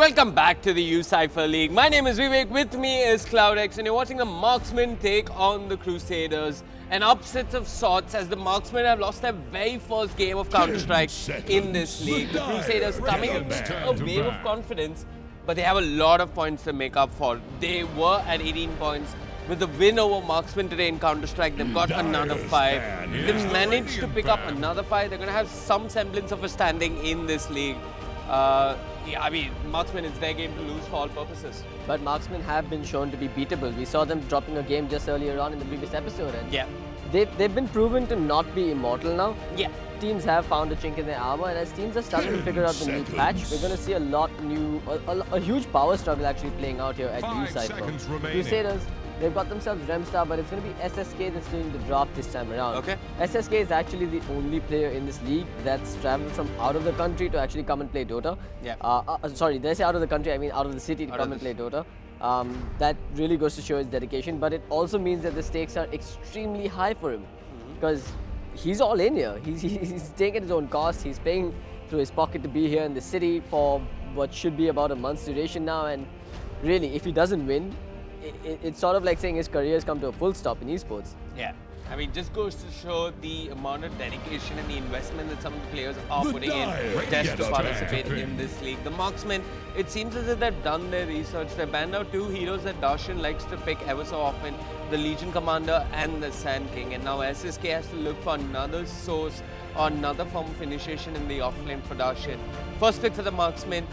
welcome back to the Ucypher League. My name is Vivek, with me is CloudX, and you're watching the Marksmen take on the Crusaders. An upset of sorts as the Marksmen have lost their very first game of Counter-Strike in this league. The Crusaders coming into a wave of confidence, but they have a lot of points to make up for. They were at 18 points. With the win over Marksmen today in Counter-Strike, they've got another 5. They've managed to pick up another 5. They're going to have some semblance of a standing in this league. Yeah, I mean, Marksmen, it's their game to lose for all purposes. But Marksmen have been shown to be beatable. We saw them dropping a game just earlier on in the previous episode. And yeah. They've been proven to not be immortal now. Yeah. Teams have found a chink in their armor, and as teams are starting to figure out the new patch, we're going to see a huge power struggle actually playing out here at Ucypher. Crusaders, they've got themselves Remstar, but it's going to be SSK that's doing the draft this time around. Okay. SSK is actually the only player in this league that's traveled from out of the country to actually come and play DOTA. Yeah. Sorry, did I say out of the country? I mean out of the city to come and play DOTA. That really goes to show his dedication, but it also means that the stakes are extremely high for him because he's all in here. He's taking his own cost. He's paying through his pocket to be here in the city for what should be about a month's duration now, and really, if he doesn't win, it's sort of like saying his career has come to a full stop in esports. Yeah. I mean, just goes to show the amount of dedication and the investment that some of the players are putting in just to participate in this league. The Marksmen, it seems as if they've done their research. They banned out 2 heroes that Darshan likes to pick ever so often, the Legion Commander and the Sand King. And now SSK has to look for another source or another form of initiation in the offlane for Darshan. First pick for the Marksmen.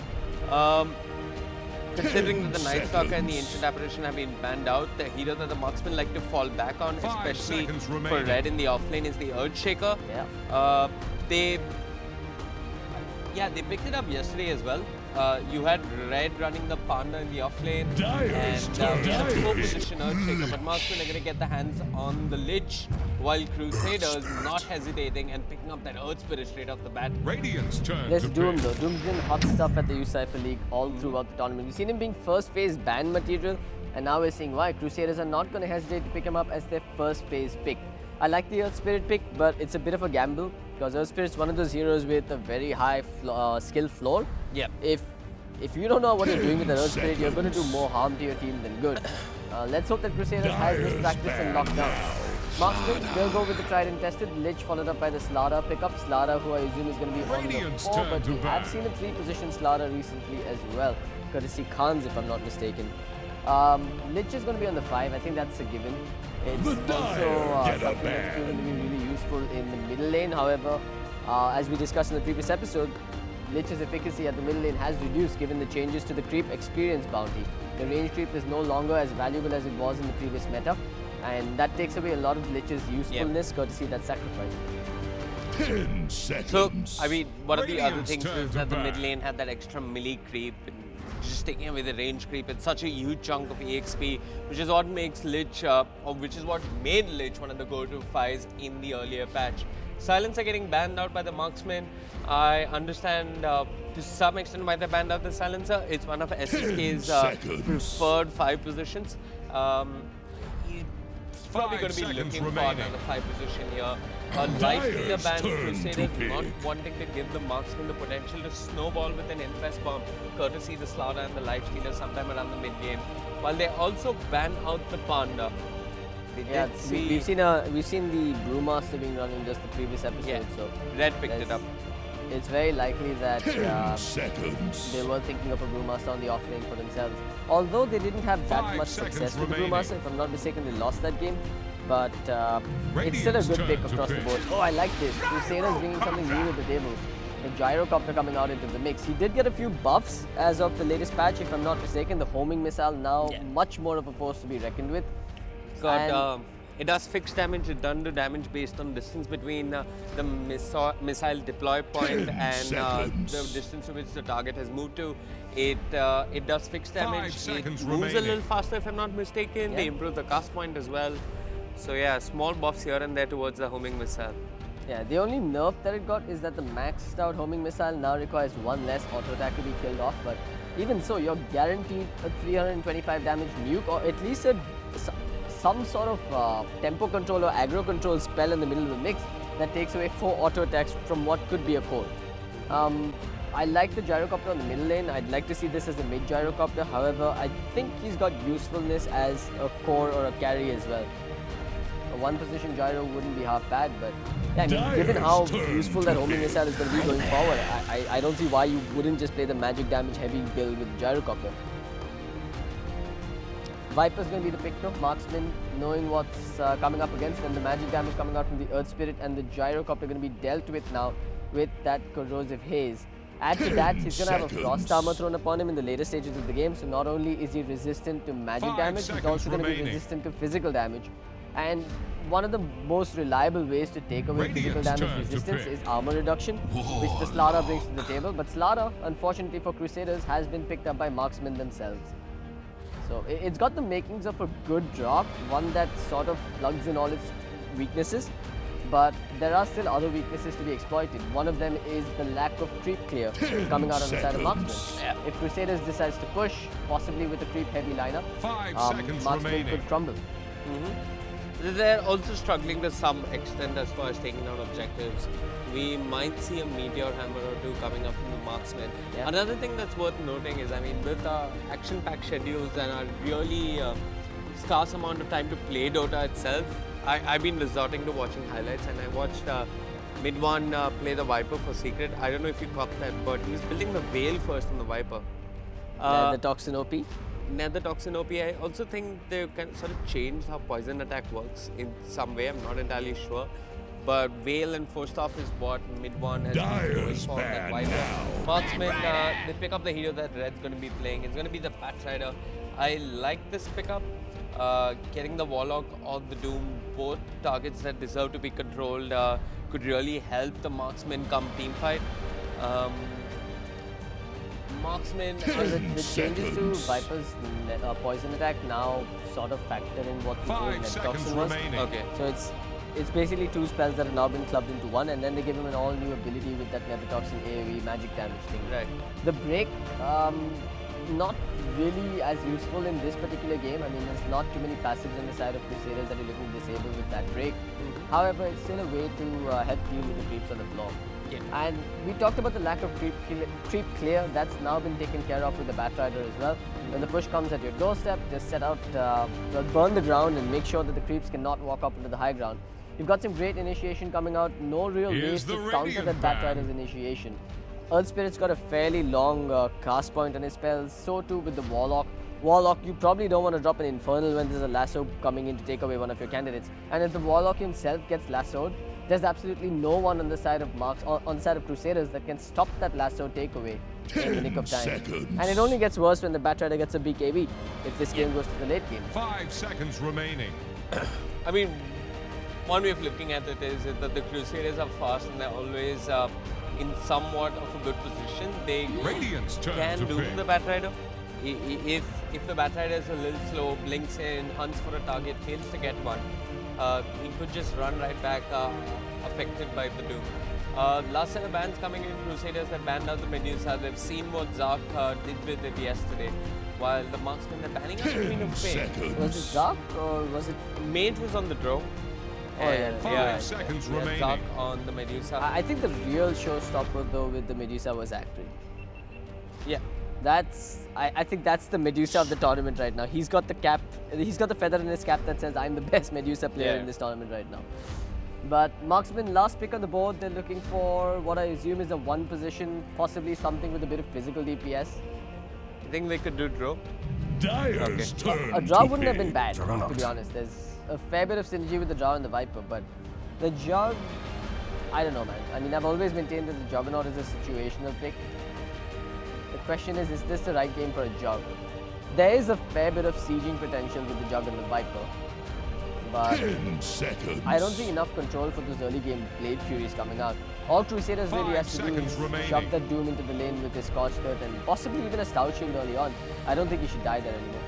Considering that the Night Stalker and the Ancient Apparition have been banned out, the hero that the Marksmen like to fall back on, especially for red in the offlane, is the Earthshaker. Yeah. They picked it up yesterday as well. You had red running the Panda in the offlane, and the 4 position Earthshaker, but Marksmen are going to get the hands on the Lich, while Crusaders not hesitating and picking up that Earth Spirit straight off the bat. There's Doom though. Doom's doing hot stuff at the Ucypher League all throughout the tournament. We've seen him being first phase ban material, and now we're seeing why. Crusaders are not going to hesitate to pick him up as their first phase pick. I like the Earth Spirit pick, but it's a bit of a gamble because Earth Spirit's one of those heroes with a very high skill floor. Yeah. If you don't know what you're doing with the Earth Spirit, you're going to do more harm to your team than good. Let's hope that Crusaders has this practice and locked down. Marksmen, they'll go with the tried and tested Lich, followed up by the Slaughter pickup. Slaughter, who I assume is going to be on the 4, but we have seen a 3-position Slaughter recently as well, courtesy Khans if I'm not mistaken. Lich is going to be on the 5, I think that's a given. It's also something that's proven to be really useful in the middle lane. However, as we discussed in the previous episode, Lich's efficacy at the middle lane has reduced given the changes to the creep experience bounty. The range creep is no longer as valuable as it was in the previous meta, and that takes away a lot of Lich's usefulness courtesy that sacrifice. 10 seconds. So, I mean, one of the other things is that the mid lane had that extra melee creep, and just taking away the range creep. It's such a huge chunk of EXP, which is what makes Lich, or which is what made Lich one of the go-to fights in the earlier patch. Silencer getting banned out by the Marksmen. I understand to some extent why they banned out the Silencer. It's one of SSK's preferred 5 positions. He's probably going to be looking for another 5 position here. Lifestealer ban Crusaders, not wanting to give the Marksmen the potential to snowball with an infest bomb, courtesy the Slaughter and the Lifestealer sometime around the mid game. While they also ban out the Panda. Yeah, we've seen the Brewmaster being run in just the previous episode. Yeah, so Red picked it up. It's very likely that 10 seconds. they were thinking of a Brewmaster on the offlane for themselves. Although they didn't have that much success with the Brewmaster, if I'm not mistaken, they lost that game. But it's still a good pick across the board. Oh, I like this. Crusaders bringing something new to the table. The Gyrocopter coming out into the mix. He did get a few buffs as of the latest patch, if I'm not mistaken. The homing missile now much more of a force to be reckoned with. It does fixed damage, it doesn't do damage based on distance between the missile deploy point and the distance to which the target has moved to. It does fixed damage, it moves a little faster if I'm not mistaken. They improve the cast point as well. So yeah, small buffs here and there towards the homing missile. Yeah, the only nerf that it got is that the maxed out homing missile now requires 1 less auto attack to be killed off, but even so, you're guaranteed a 325 damage nuke, or at least some sort of tempo control or aggro control spell in the middle of the mix that takes away 4 auto attacks from what could be a core. I like the gyrocopter on the middle lane. I'd like to see this as a mid gyrocopter. However, I think he's got usefulness as a core or a carry as well. A one position gyro wouldn't be half bad, but yeah, I mean, given how useful that homing missile is going to be going forward, I don't see why you wouldn't just play the magic damage heavy build with the gyrocopter. Viper's going to be the pick though. Marksmen, knowing what's coming up against them, the magic damage coming out from the Earth Spirit and the gyrocopter going to be dealt with now with that corrosive haze. Add to that, he's going to have a frost armor thrown upon him in the later stages of the game, so not only is he resistant to magic damage, he's also going to be resistant to physical damage. And one of the most reliable ways to take away physical damage resistance is armor reduction, which the Slaughter brings to the table. But Slaughter, unfortunately for Crusaders, has been picked up by Marksmen themselves. So it's got the makings of a good drop, one that sort of plugs in all its weaknesses. But there are still other weaknesses to be exploited. One of them is the lack of creep clear coming out on the side of Marksmen. Yeah. If Crusaders decides to push, possibly with a creep heavy lineup, Marksmen could crumble. They're also struggling to some extent as far as taking out objectives. We might see a meteor hammer or two coming up from the Marksmen. Yeah. Another thing that's worth noting is, I mean, with action-packed schedules and a really scarce amount of time to play Dota itself, I've been resorting to watching highlights, and I watched Mid1 play the Viper for Secret. I don't know if you caught that, but he was building the Veil first on the Viper. The Toxin OP? Nether Toxin OP. I also think they can sort of change how poison attack works in some way. I'm not entirely sure. But Veil and Forced Off is what Mid1 has been going for that Viper. Marksmen, they pick up the hero that Red's going to be playing. It's going to be the Batrider. I like this pickup. Getting the Warlock or the Doom, both targets that deserve to be controlled, could really help the Marksmen come team fight. Marksmen, the changes to Viper's poison attack now sort of factor in what the old Nether Toxin was. Okay. So it's basically two spells that have now been clubbed into one, and then they give him an all new ability with that Nether Toxin AoE magic damage thing. Right. The break, not really as useful in this particular game. I mean, there's not too many passives on the side of Crusaders that you're looking to disable with that break. However, it's still a way to help deal with the creeps on the floor. Yeah. And we talked about the lack of creep clear. That's now been taken care of with the Batrider as well. When the push comes at your doorstep, just set out, burn the ground and make sure that the creeps cannot walk up into the high ground. You've got some great initiation coming out. No real ways to counter that Batrider's initiation. Earth Spirit's got a fairly long cast point on his spells, so too with the Warlock. Warlock, you probably don't want to drop an Infernal when there's a lasso coming in to take away one of your candidates. And if the Warlock himself gets lassoed, there's absolutely no one on the side of on the side of Crusaders that can stop that lasso takeaway in the nick of time. And it only gets worse when the Batrider gets a BKB if this game goes to the late game. 5 seconds remaining. I mean, one way of looking at it is that the Crusaders are fast and they're always in somewhat of a good position. They can doom the Batrider. If the Batrider is a little slow, blinks in, hunts for a target, fails to get one, he could just run right back affected by the doom. Last set of bans coming in, Crusaders have banned out the Medusa. They've seen what Zark did with it yesterday. While the Marksmen are banning out the Queen of Fate. Was it Zark or was it... Mage was on the draw. Oh, yeah. 5 seconds remaining. Zark on the Medusa. I think the real showstopper though with the Medusa was Acrid. Yeah. I think that's the Medusa of the tournament right now. He's got the cap, he's got the feather in his cap that says I'm the best Medusa player in this tournament right now. But Marksmen, last pick on the board, they're looking for what I assume is a one position, possibly something with a bit of physical DPS. I think they could do draw. Dyer's turn. A draw wouldn't have been bad, to be honest. There's a fair bit of synergy with the draw and the Viper, but the Jug, I don't know, man. I mean, I've always maintained that the Juggernaut is a situational pick. The question is this the right game for a Jug? There is a fair bit of sieging potential with the Jug and the Viper, but 10 seconds. I don't see enough control for those early game Blade Furies coming out. All Crusaders really has to do is shove that Doom into the lane with his Scorched Earth and possibly even a Stout Shield early on. I don't think he should die there anymore.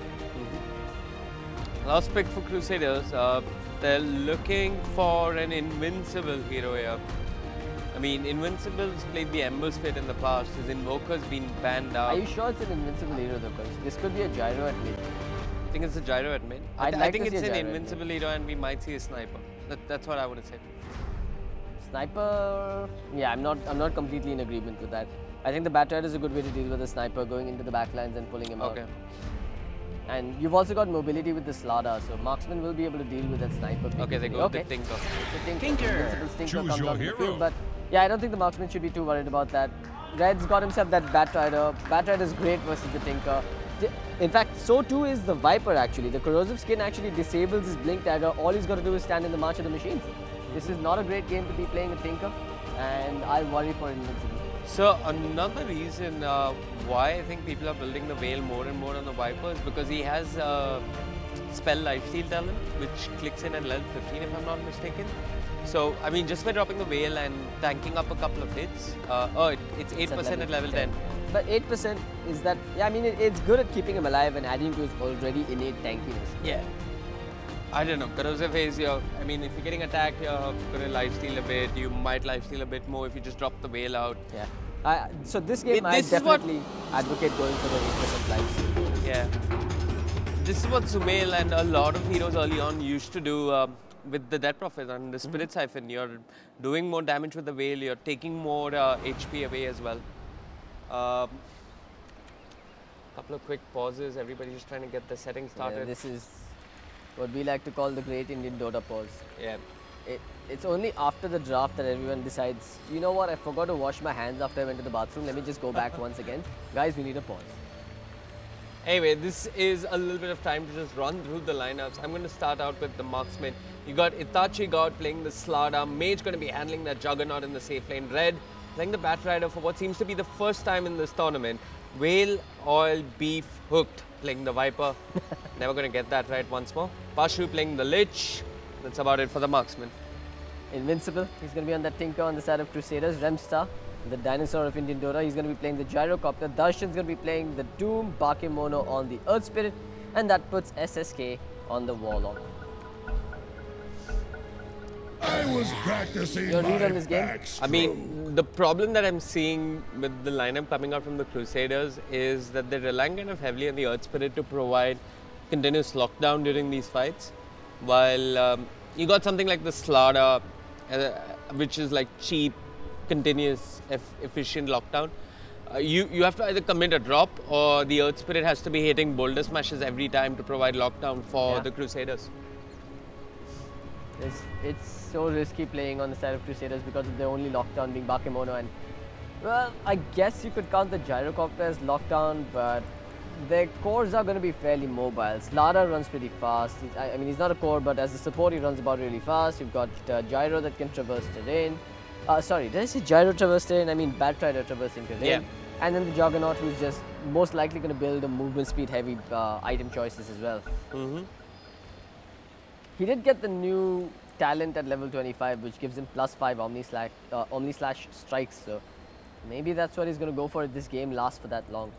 Last pick for Crusaders, they're looking for an invincible hero here. I mean, Invincible's played the Ember Spit in the past. His Invoker's been banned out. Are you sure it's an invincible hero though? Because this could be a gyro at mid. I think it's a gyro at mid. I think it's an invincible hero and we might see a sniper. That's what I would say. Sniper, yeah, I'm not completely in agreement with that. I think the Batrider is a good way to deal with the sniper, going into the backlines and pulling him out. And you've also got mobility with the Slada, so Marksmen will be able to deal with that sniper. Okay, they go with the Tinker. The Tinker Choose comes your out the hero. field, but yeah, I don't think the Marksman should be too worried about that. Red's got himself that Batrider. Batrider is great versus the Tinker. In fact, so too is the Viper actually. The corrosive skin actually disables his blink dagger. All he's got to do is stand in the march of the machines. This is not a great game to be playing a Tinker, and I worry for Invincible. So another reason why I think people are building the Veil more and more on the Viper is because he has spell lifesteal talent, which clicks in at level 15 if I'm not mistaken. So I mean, just by dropping the Veil and tanking up a couple of hits, it's 8% at level 10. But 8% is that, yeah, I mean, it's good at keeping him alive and adding to his already innate tankiness. Yeah. I don't know, corrosive haze, I mean, if you're getting attacked, you're going to lifesteal a bit. You might lifesteal a bit more if you just drop the Veil out. Yeah. So this game, I definitely advocate going for the 8% lifesteal. Yeah. This is what Sumail and a lot of heroes early on used to do with the Death Prophet and the Spirit Siphon. You're doing more damage with the Veil, you're taking more HP away as well. Couple of quick pauses, everybody's just trying to get the settings started. Yeah, this is what we like to call the Great Indian Dota pause. Yeah. It's only after the draft that everyone decides, you know what, I forgot to wash my hands after I went to the bathroom, let me just go back once again. Guys, we need a pause. Anyway, this is a little bit of time to just run through the lineups. I'm going to start out with the Marksmen. You got Itachi God playing the Slada, Mage going to be handling that Juggernaut in the safe lane, Red playing the Batrider for what seems to be the first time in this tournament, Whale, Oil, Beef, Hooked playing the Viper. Never going to get that right once more. Pashu playing the Lich. That's about it for the Marksman. Invincible, he's going to be on that Tinker on the side of Crusaders. Remstar, the dinosaur of Indian Dota, he's going to be playing the Gyrocopter. Darshan's going to be playing the Doom, Bakemono on the Earth Spirit, and that puts SSK on the Warlock. I was practicing Your read on this game? I mean, the problem that I'm seeing with the lineup coming out from the Crusaders is that they're relying kind of heavily on the Earth Spirit to provide continuous lockdown during these fights. While you got something like the Slada, which is like cheap, continuous, efficient lockdown. You have to either commit a drop or the Earth Spirit has to be hitting boulder smashes every time to provide lockdown for the Crusaders. It's so risky playing on the side of Crusaders because of the only lockdown being Bakemono, and well, I guess you could count the Gyrocopter as lockdown, but their cores are going to be fairly mobile. Slada runs pretty fast. I mean, he's not a core, but as a support, he runs about really fast. You've got Gyro that can traverse terrain. Sorry, did I say Gyro traverse terrain? I mean Batrider traversing terrain. Yeah. And then the Juggernaut, who's just most likely going to build a movement speed heavy item choices as well. He did get the new talent at level 25, which gives him +5 Omni Slash strikes. So maybe that's what he's going to go for if this game lasts for that long.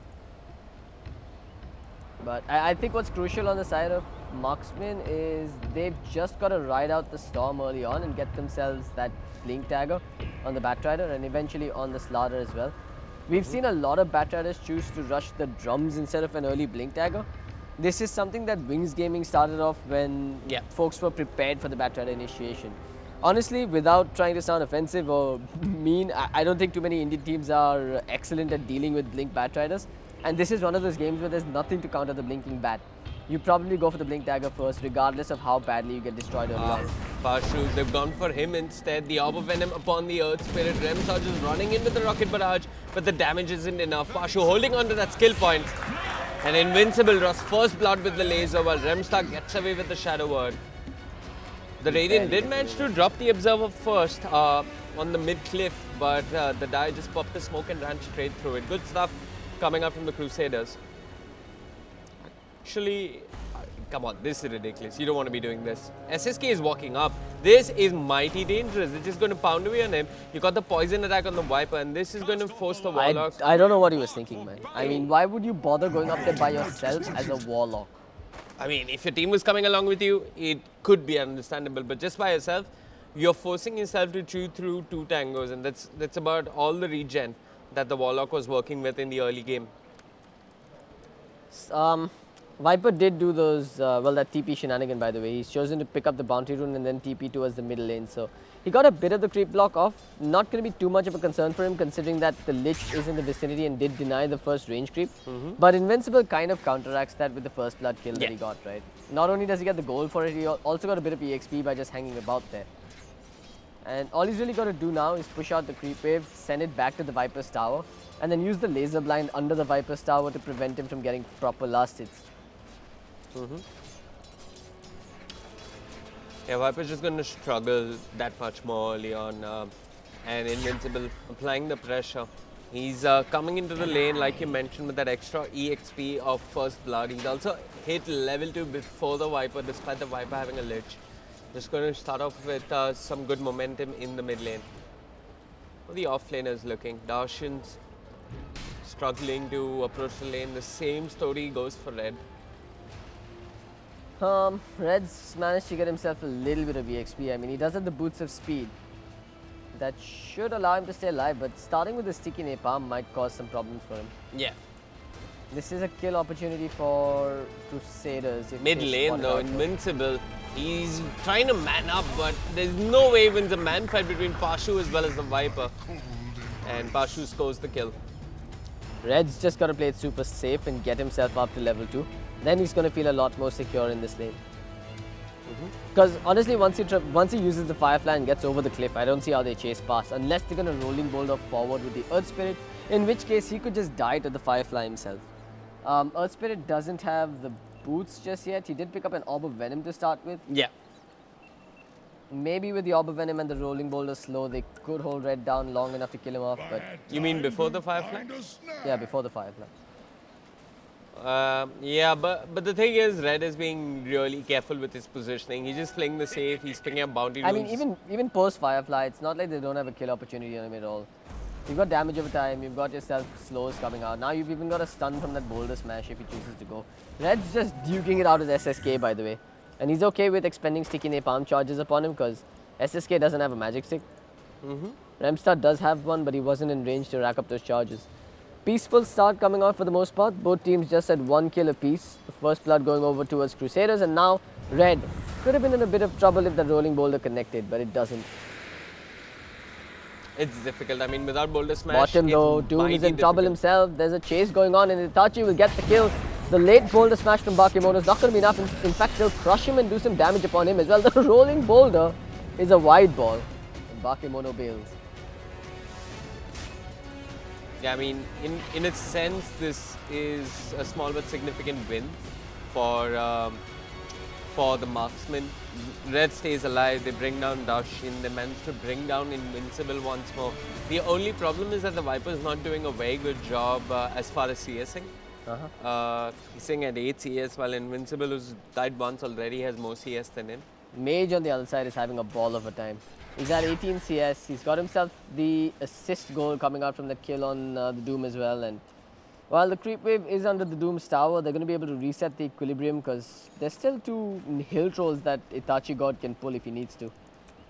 But I think what's crucial on the side of Marksmen is they've just got to ride out the storm early on and get themselves that blink dagger on the Batrider and eventually on the Slaughter as well. We've seen a lot of Batriders choose to rush the drums instead of an early blink dagger. This is something that Wings Gaming started off when folks were prepared for the Batrider initiation. Honestly, without trying to sound offensive or mean, I don't think too many Indian teams are excellent at dealing with blink Batriders. And this is one of those games where there's nothing to counter the blinking bat. You probably go for the blink dagger first, regardless of how badly you get destroyed early on. Pashu, they've gone for him instead. The Orb of Venom upon the Earth Spirit. Remstar just running in with the Rocket Barrage, but the damage isn't enough. Pashu holding on to that skill point. And Invincible draws first blood with the laser, while Remstar gets away with the Shadow Word. The Radiant did manage to drop the Observer first on the mid-cliff, but the die just popped the smoke and ran straight through it. Good stuff coming up from the Crusaders. Actually, come on, this is ridiculous. You don't want to be doing this. SSK is walking up. This is mighty dangerous. It's just going to pound away on him. You got the poison attack on the Viper, and this is going to force the Warlock. I don't know what he was thinking, man. I mean, why would you bother going up there by yourself as a Warlock? I mean, if your team was coming along with you, it could be understandable. But just by yourself, you're forcing yourself to chew through 2 tangos, and that's about all the regen that the Warlock was working with in the early game. Viper did do those, well, that TP shenanigan, by the way. He's chosen to pick up the bounty rune and then TP towards the middle lane. So he got a bit of the creep block off. Not going to be too much of a concern for him, considering that the Lich is in the vicinity and did deny the first range creep. But Invincible kind of counteracts that with the first blood kill that he got, right? Not only does he get the gold for it, he also got a bit of EXP by just hanging about there. And all he's really got to do now is push out the creep wave, send it back to the Viper's tower, and then use the laser blind under the Viper's tower to prevent him from getting proper last hits. Yeah, Viper's just going to struggle that much more early on, and Invincible applying the pressure. He's coming into the lane, like you mentioned, with that extra EXP of First Blood. He's also hit level 2 before the Viper, despite the Viper having a Lich. Just going to start off with some good momentum in the mid lane. How the off laners looking? Darshan's struggling to approach the lane. The same story goes for Red. Red's managed to get himself a little bit of EXP. I mean, he does have the boots of speed. That should allow him to stay alive, but starting with the sticky napalm might cause some problems for him. Yeah. This is a kill opportunity for Crusaders. Mid lane though, Invincible. He's trying to man up, but there's no way he wins a man fight between Pashu as well as the Viper. And Pashu scores the kill. Red's just got to play it super safe and get himself up to level 2. Then he's going to feel a lot more secure in this lane. Because honestly, once he uses the Firefly and gets over the cliff, I don't see how they chase past. Unless they're going to rolling boulder forward with the Earth Spirit, in which case he could just die to the Firefly himself. Earth Spirit doesn't have the boots just yet. He did pick up an Orb of Venom to start with. Yeah. Maybe with the Orb of Venom and the rolling boulder slow, they could hold Red down long enough to kill him off. But you mean before the Firefly? Yeah, before the Firefly. Yeah, but the thing is, Red is being really careful with his positioning. He's just playing the safe. He's picking up bounty runes. I mean, even post Firefly, it's not like they don't have a kill opportunity on him at all. You've got damage over time. You've got yourself slows coming out. Now you've even got a stun from that boulder smash if he chooses to go. Red's just duking it out with SSK, by the way, and he's okay with expending sticky napalm charges upon him because SSK doesn't have a magic stick. Remstar does have one, but he wasn't in range to rack up those charges. Peaceful start coming out for the most part. Both teams just had 1 kill apiece. The first blood going over towards Crusaders, and now Red could have been in a bit of trouble if the rolling boulder connected, but it doesn't. It's difficult. I mean, without boulder smash, Bottom though, Doom is in trouble himself. There's a chase going on, and Itachi will get the kill. The late boulder smash from Bakemono is not going to be enough. In fact, they'll crush him and do some damage upon him as well. The rolling boulder is a wide ball, and Bakemono bails. Yeah, I mean, in a sense, this is a small but significant win for the Marksmen. Red stays alive, they bring down Darshan, they manage to bring down Invincible once more. The only problem is that the Viper is not doing a very good job as far as CSing. He's sitting at 8 CS, while Invincible, who's died once already, has more CS than him. Mage on the other side is having a ball of a time. He's at 18 CS, he's got himself the assist goal coming out from the kill on the Doom as well, and while the creep wave is under the Doom's tower, they're going to be able to reset the equilibrium because there's still 2 hill trolls that Itachi God can pull if he needs to.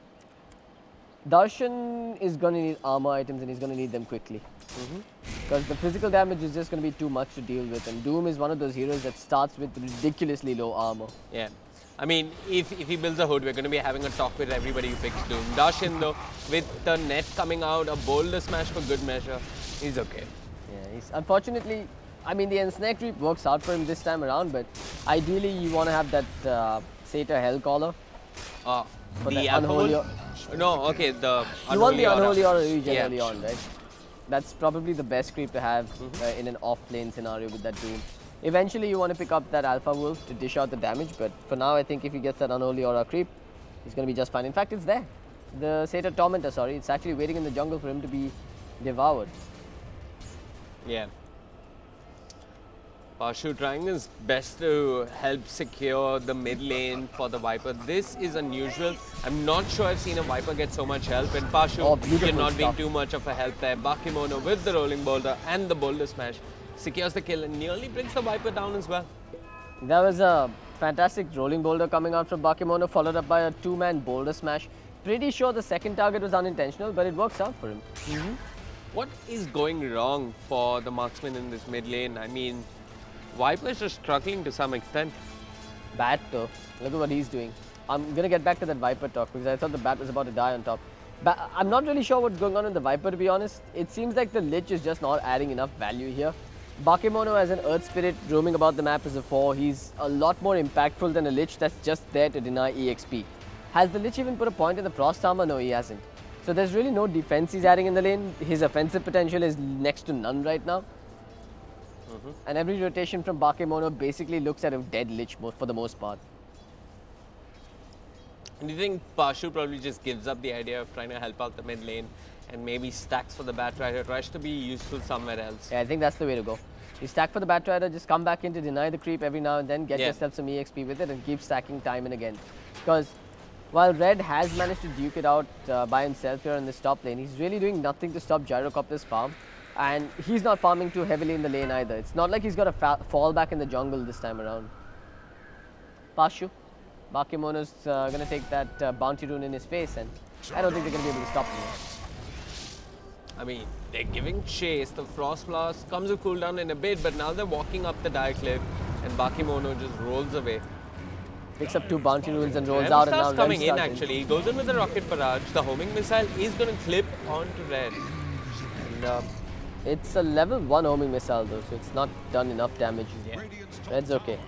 Darshan is going to need armor items and he's going to need them quickly. Because the physical damage is just going to be too much to deal with, and Doom is one of those heroes that starts with ridiculously low armor. Yeah. I mean, if he builds a hood, we're going to be having a talk with everybody who picks Doom. Darshan though, with the net coming out, a boulder smash for good measure, he's okay. Yeah, he's unfortunately, I mean, the ensnare creep works out for him this time around, but ideally you want to have that Satyr Hell Caller. The unholy? No, okay, the you want the unholy aura regen early on, right? That's probably the best creep to have in an off-lane scenario with that Doom. Eventually you want to pick up that Alpha Wolf to dish out the damage, but for now I think if he gets that unholy aura creep, he's going to be just fine. In fact, it's there. The Satyr Tormentor, sorry, it's actually waiting in the jungle for him to be devoured. Yeah. Pashu trying his best to help secure the mid lane for the Viper. This is unusual. I'm not sure I've seen a Viper get so much help, and Pashu did not being too much of a help there. Bakemono with the rolling boulder and the boulder smash secures the kill and nearly brings the Viper down as well. That was a fantastic rolling boulder coming out from Bakemono, followed up by a 2-man boulder smash. Pretty sure the second target was unintentional, but it works out for him. What is going wrong for the Marksmen in this mid lane? I mean, Viper's just struggling to some extent. Bat though, look at what he's doing. I'm gonna get back to that Viper talk because I thought the Bat was about to die on top. I'm not really sure what's going on in the Viper, to be honest. It seems like the Lich is just not adding enough value here. Bakemono as an Earth Spirit roaming about the map as a 4, he's a lot more impactful than a Lich that's just there to deny EXP. Has the Lich even put a point in the Frost Armor? No, he hasn't. So there's really no defense he's adding in the lane. His offensive potential is next to none right now. And every rotation from Bakemono basically looks at a dead Lich for the most part. Do you think Pashu probably just gives up the idea of trying to help out the mid lane and maybe stacks for the Batrider, tries to be useful somewhere else? Yeah, I think that's the way to go. You stack for the Batrider, just come back in to deny the creep every now and then, get yourself some EXP with it and keep stacking time and again. Because while Red has managed to duke it out by himself here in this top lane, he's really doing nothing to stop Gyrocopter's farm. And he's not farming too heavily in the lane either. It's not like he's got to fall back in the jungle this time around. Pashu. Bakemono's going to take that bounty rune in his face, and I don't think they're going to be able to stop him. I mean, they're giving chase. The Frost Blast comes a cooldown in a bit, but now they're walking up the dire cliff, and Bakemono just rolls away. Picks up 2 bounty runes and rolls out, and now coming in actually. He goes in with the rocket barrage. The homing missile is going to clip onto Red. And it's a level 1 homing missile though, so it's not done enough damage. Yeah. Red's okay.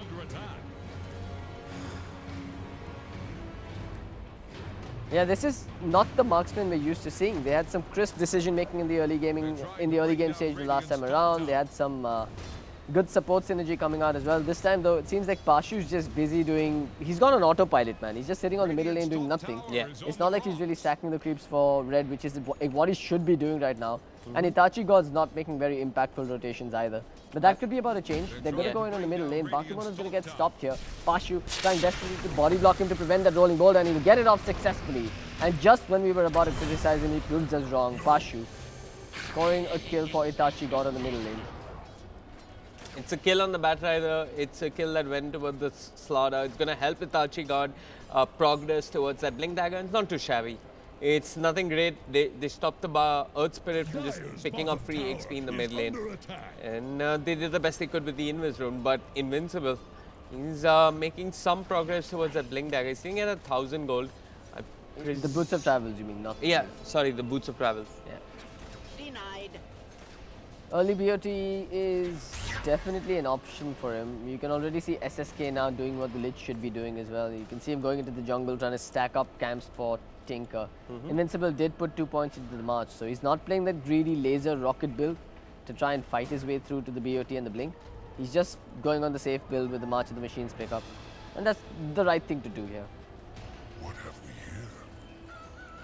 Yeah, this is not the Marksmen we're used to seeing. They had some crisp decision making in the early game stage the last time around. They had some good support synergy coming out as well. This time though, it seems like Pashu's just busy doing, he's gone on autopilot, man. He's just sitting on the middle lane doing nothing. Yeah. It's not like he's really stacking the creeps for Red, which is what he should be doing right now. And Itachi God's not making very impactful rotations either. But that could be about a change. They're going to go in on the middle lane. Bakemono's going to get stopped here. Pashu trying desperately to body block him to prevent that rolling boulder, and he will get it off successfully. And just when we were about to criticize him, he proves us wrong. Pashu scoring a kill for Itachi God on the middle lane. It's a kill on the Batrider. It's a kill that went towards the Slaughter. It's going to help Itachi God progress towards that Blink Dagger. It's not too shabby. It's nothing great. They stopped the Earth Spirit from just picking up free XP in the mid lane. And they did the best they could with the Invis rune, but Invincible. He's making some progress towards that Blink Dagger. He's sitting at 1,000 gold. The Boots of Travels, you mean? Not yeah, sorry, the Boots of Travel. Yeah. Denied. Early BOT is definitely an option for him. You can already see SSK now doing what the Lich should be doing as well. You can see him going into the jungle trying to stack up camps for Tinker. Invincible did put 2 points into the march, so he's not playing that greedy laser rocket build to try and fight his way through to the BOT and the Blink. He's just going on the safe build with the March of the Machines pickup. And that's the right thing to do here. What have we here?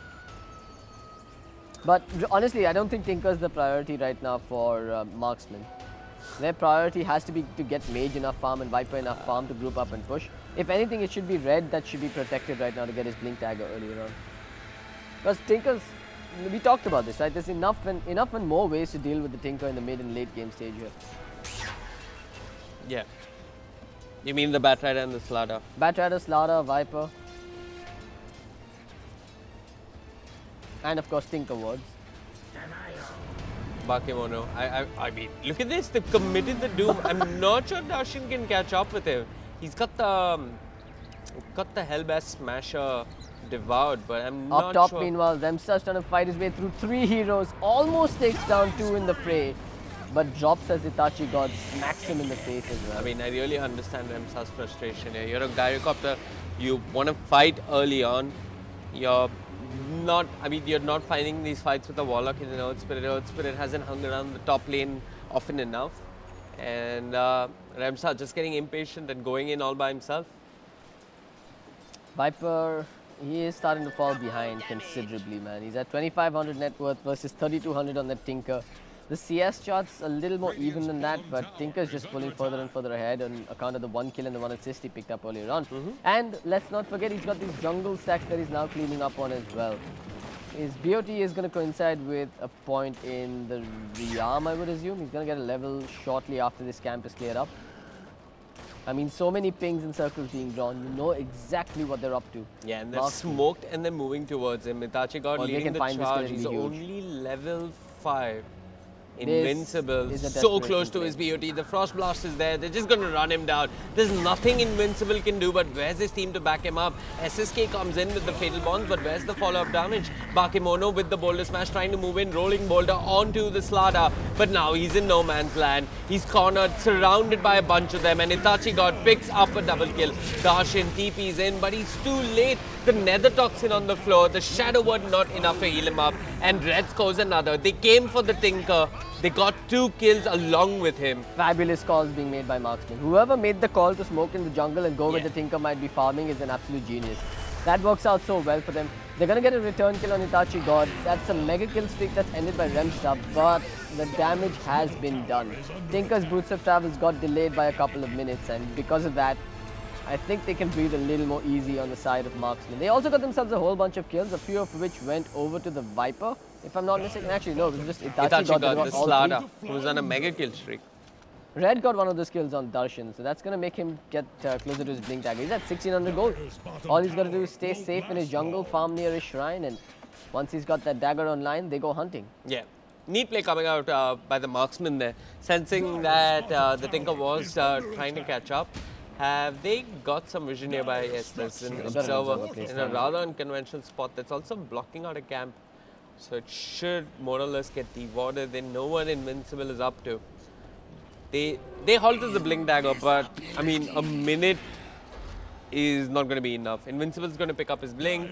But honestly, I don't think Tinker is the priority right now for Marksmen. Their priority has to be to get Mage enough farm and Viper enough farm to group up and push. If anything, it should be Red that should be protected right now to get his Blink Dagger earlier on. Because Tinker's, we talked about this, right? There's enough and more ways to deal with the Tinker in the mid and late game stage here. Yeah. You mean the Batrider and the Slaughter? Batrider, Slaughter, Viper. And of course Tinker wards. Bakemono. I mean, look at this. They've committed the Doom. I'm not sure Darshan can catch up with him. He's got the Hellbass Smasher devoured, but I'm not sure. Up top, meanwhile, Remstar's trying to fight his way through 3 heroes. Almost takes down 2 in the fray, but drops as Itachi God smacks him in the face as well. I mean, I really understand Remstar's frustration here. You're a Gyrocopter. You want to fight early on. You're not finding these fights with a Warlock in an Earth Spirit. Earth Spirit hasn't hung around the top lane often enough. And Remstar just getting impatient and going in all by himself. Viper, he is starting to fall behind considerably, man. He's at 2,500 net worth versus 3,200 on that Tinker. The CS chart's a little more even than that, but Tinker's just pulling further and further ahead on account of the 1 kill and the 1 assist he picked up earlier on. And let's not forget, he's got these jungle stacks that he's now cleaning up on as well. His BOT is going to coincide with a point in the Realm, I would assume. He's going to get a level shortly after this camp is cleared up. I mean, so many pings and circles being drawn, you know exactly what they're up to. Yeah, and they're smoked and they're moving towards him. Itachi God leading the charge. He's only level 5. Invincible, so close to his BOT. The Frost Blast is there. They're just going to run him down. There's nothing Invincible can do, but where's his team to back him up? SSK comes in with the Fatal Bonds, but where's the follow-up damage? Bakimono with the Boulder Smash trying to move in, rolling Boulder onto the Slada, but now he's in no man's land. He's cornered, surrounded by a bunch of them, and Itachi God picks up a double kill. Darshan TP's in, but he's too late. The Nether Toxin on the floor, the Shadow Word not enough to heal him up, and Red scores another. They came for the Tinker. They got 2 kills along with him. Fabulous calls being made by Marksmen. Whoever made the call to smoke in the jungle and go where the Tinker might be farming is an absolute genius. That works out so well for them. They're going to get a return kill on Itachi God. That's a mega kill streak that's ended by Remsta, but the damage has been done. Tinker's Boots of Travels got delayed by a couple of minutes, and because of that, I think they can breathe a little more easy on the side of Marksmen. They also got themselves a whole bunch of kills, a few of which went over to the Viper, if I'm not mistaken. Actually, no, it was just Itachi got the Slada, who was on a mega kill streak. Red got one of those kills on Darshan, so that's going to make him get closer to his Blink Dagger. He's at 1600 gold. All he's got to do is stay safe in his jungle, farm near his shrine, and once he's got that dagger online, they go hunting. Yeah. Neat play coming out by the Marksmen there, sensing that the Tinker was trying to catch up. Have they got some vision nearby? Yes, there's an observer in a rather unconventional spot that's also blocking out a camp. So it should more or less get devoured. They know what Invincible is up to. They halted the Blink Dagger, but I mean, a minute is not going to be enough. Invincible is going to pick up his Blink.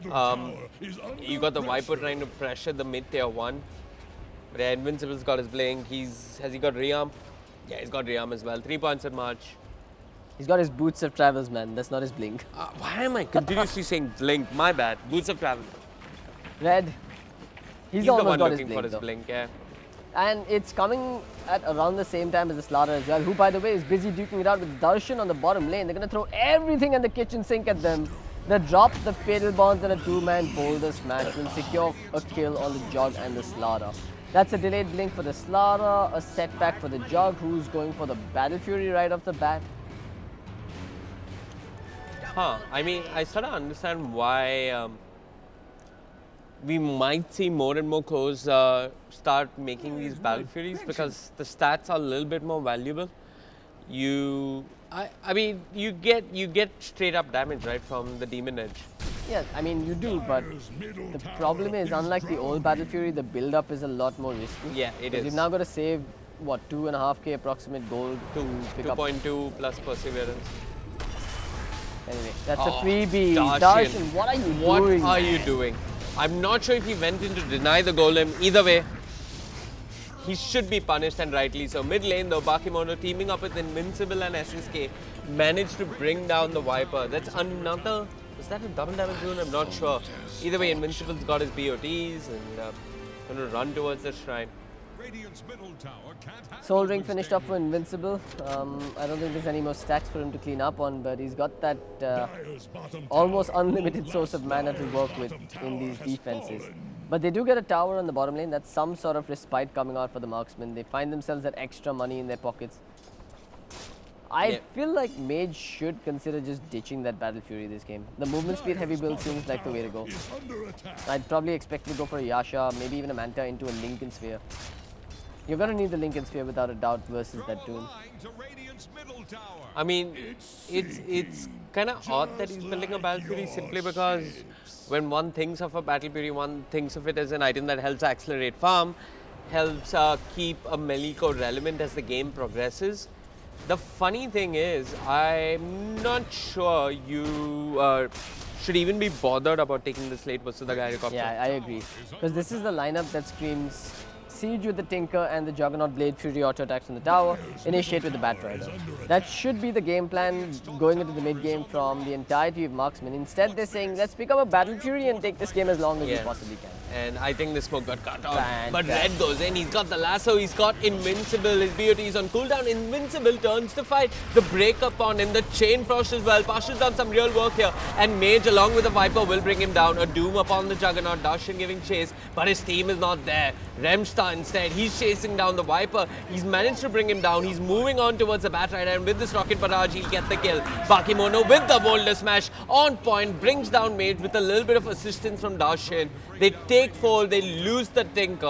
You got the Viper trying to pressure the mid tier 1. But yeah, Invincible's got his Blink. Has he got Rearm? Yeah, he's got Rearm as well. 3 points at March. He's got his Boots of Travels, man. That's not his Blink. Why am I continuously saying Blink? My bad. Boots of Travel. Red. He's the almost one got looking his for Blink, his Blink, yeah. And it's coming at around the same time as the Slaughter as well, who, by the way, is busy duking it out with Darshan on the bottom lane. They're going to throw everything in the kitchen sink at them. They drop the Fatal Bonds and a 2-man Boulder Smash will secure a kill on the Jug and the Slaughter. That's a delayed Blink for the Slaughter, a setback for the Jug, who's going for the Battle Fury right off the bat. I mean, I sort of understand why we might see more and more cores start making these Battle Furies, because the stats are a little bit more valuable. I mean, you get straight up damage, right, from the Demon Edge. Yeah, I mean, you do, but the problem is, unlike the old Battle Fury, the build-up is a lot more risky. Yeah, it is. You've now got to save, what, 2.5k approximate gold to pick up. 2.2 plus Perseverance. Anyway, that's a freebie. Darshan, what are you doing? What are you doing? I'm not sure if he went in to deny the golem. Either way, he should be punished, and rightly so. Mid lane though, Bakimono teaming up with Invincible and SSK managed to bring down the Viper. That's another... Is that a double damage rune? I'm not sure. Either way, Invincible's got his BOTs and going to run towards the shrine. Soul Ring finished up for Invincible. I don't think there's any more stacks for him to clean up on, but he's got that almost unlimited source of mana to work with in these defenses. But they do get a tower on the bottom lane. That's some sort of respite coming out for the Marksmen. They find themselves that extra money in their pockets. I feel like Mage should consider just ditching that Battle Fury this game. The movement speed heavy build seems like the way to go. I'd probably expect to go for a Yasha, maybe even a Manta into a Lincoln Sphere. You're going to need the Lincoln Sphere without a doubt versus that Doom. I mean, it's kind of odd that he's building a Battle Fury simply because when one thinks of a Battle Fury, one thinks of it as an item that helps accelerate farm, helps keep a melee core relevant as the game progresses. The funny thing is, I'm not sure you should even be bothered about taking this late versus the Gyrocopter. Yeah, I agree. Because this is the lineup that screams Siege with the Tinker and the Juggernaut Blade Fury auto attacks on the tower, initiate with the Batrider. That should be the game plan going into the mid game from the entirety of Marksmen. Instead, they're saying, let's pick up a Battle Fury and take this game as long as we possibly can. And I think the smoke got cut off. But Red goes in, he's got the lasso, he's got Invincible, his BOT is on cooldown. Invincible turns to fight. The break up on him, the Chain Frost as well. Pasha's done some real work here. And Mage along with the Viper will bring him down. A Doom upon the Juggernaut, Darshan giving chase, but his team is not there. Remsta instead, he's chasing down the Viper. He's managed to bring him down. He's moving on towards the Batrider, and with this rocket barrage, he'll get the kill. Bakimono with the Boulder Smash on point, brings down Mage with a little bit of assistance from Darshan. They take fall, they lose the Tinker.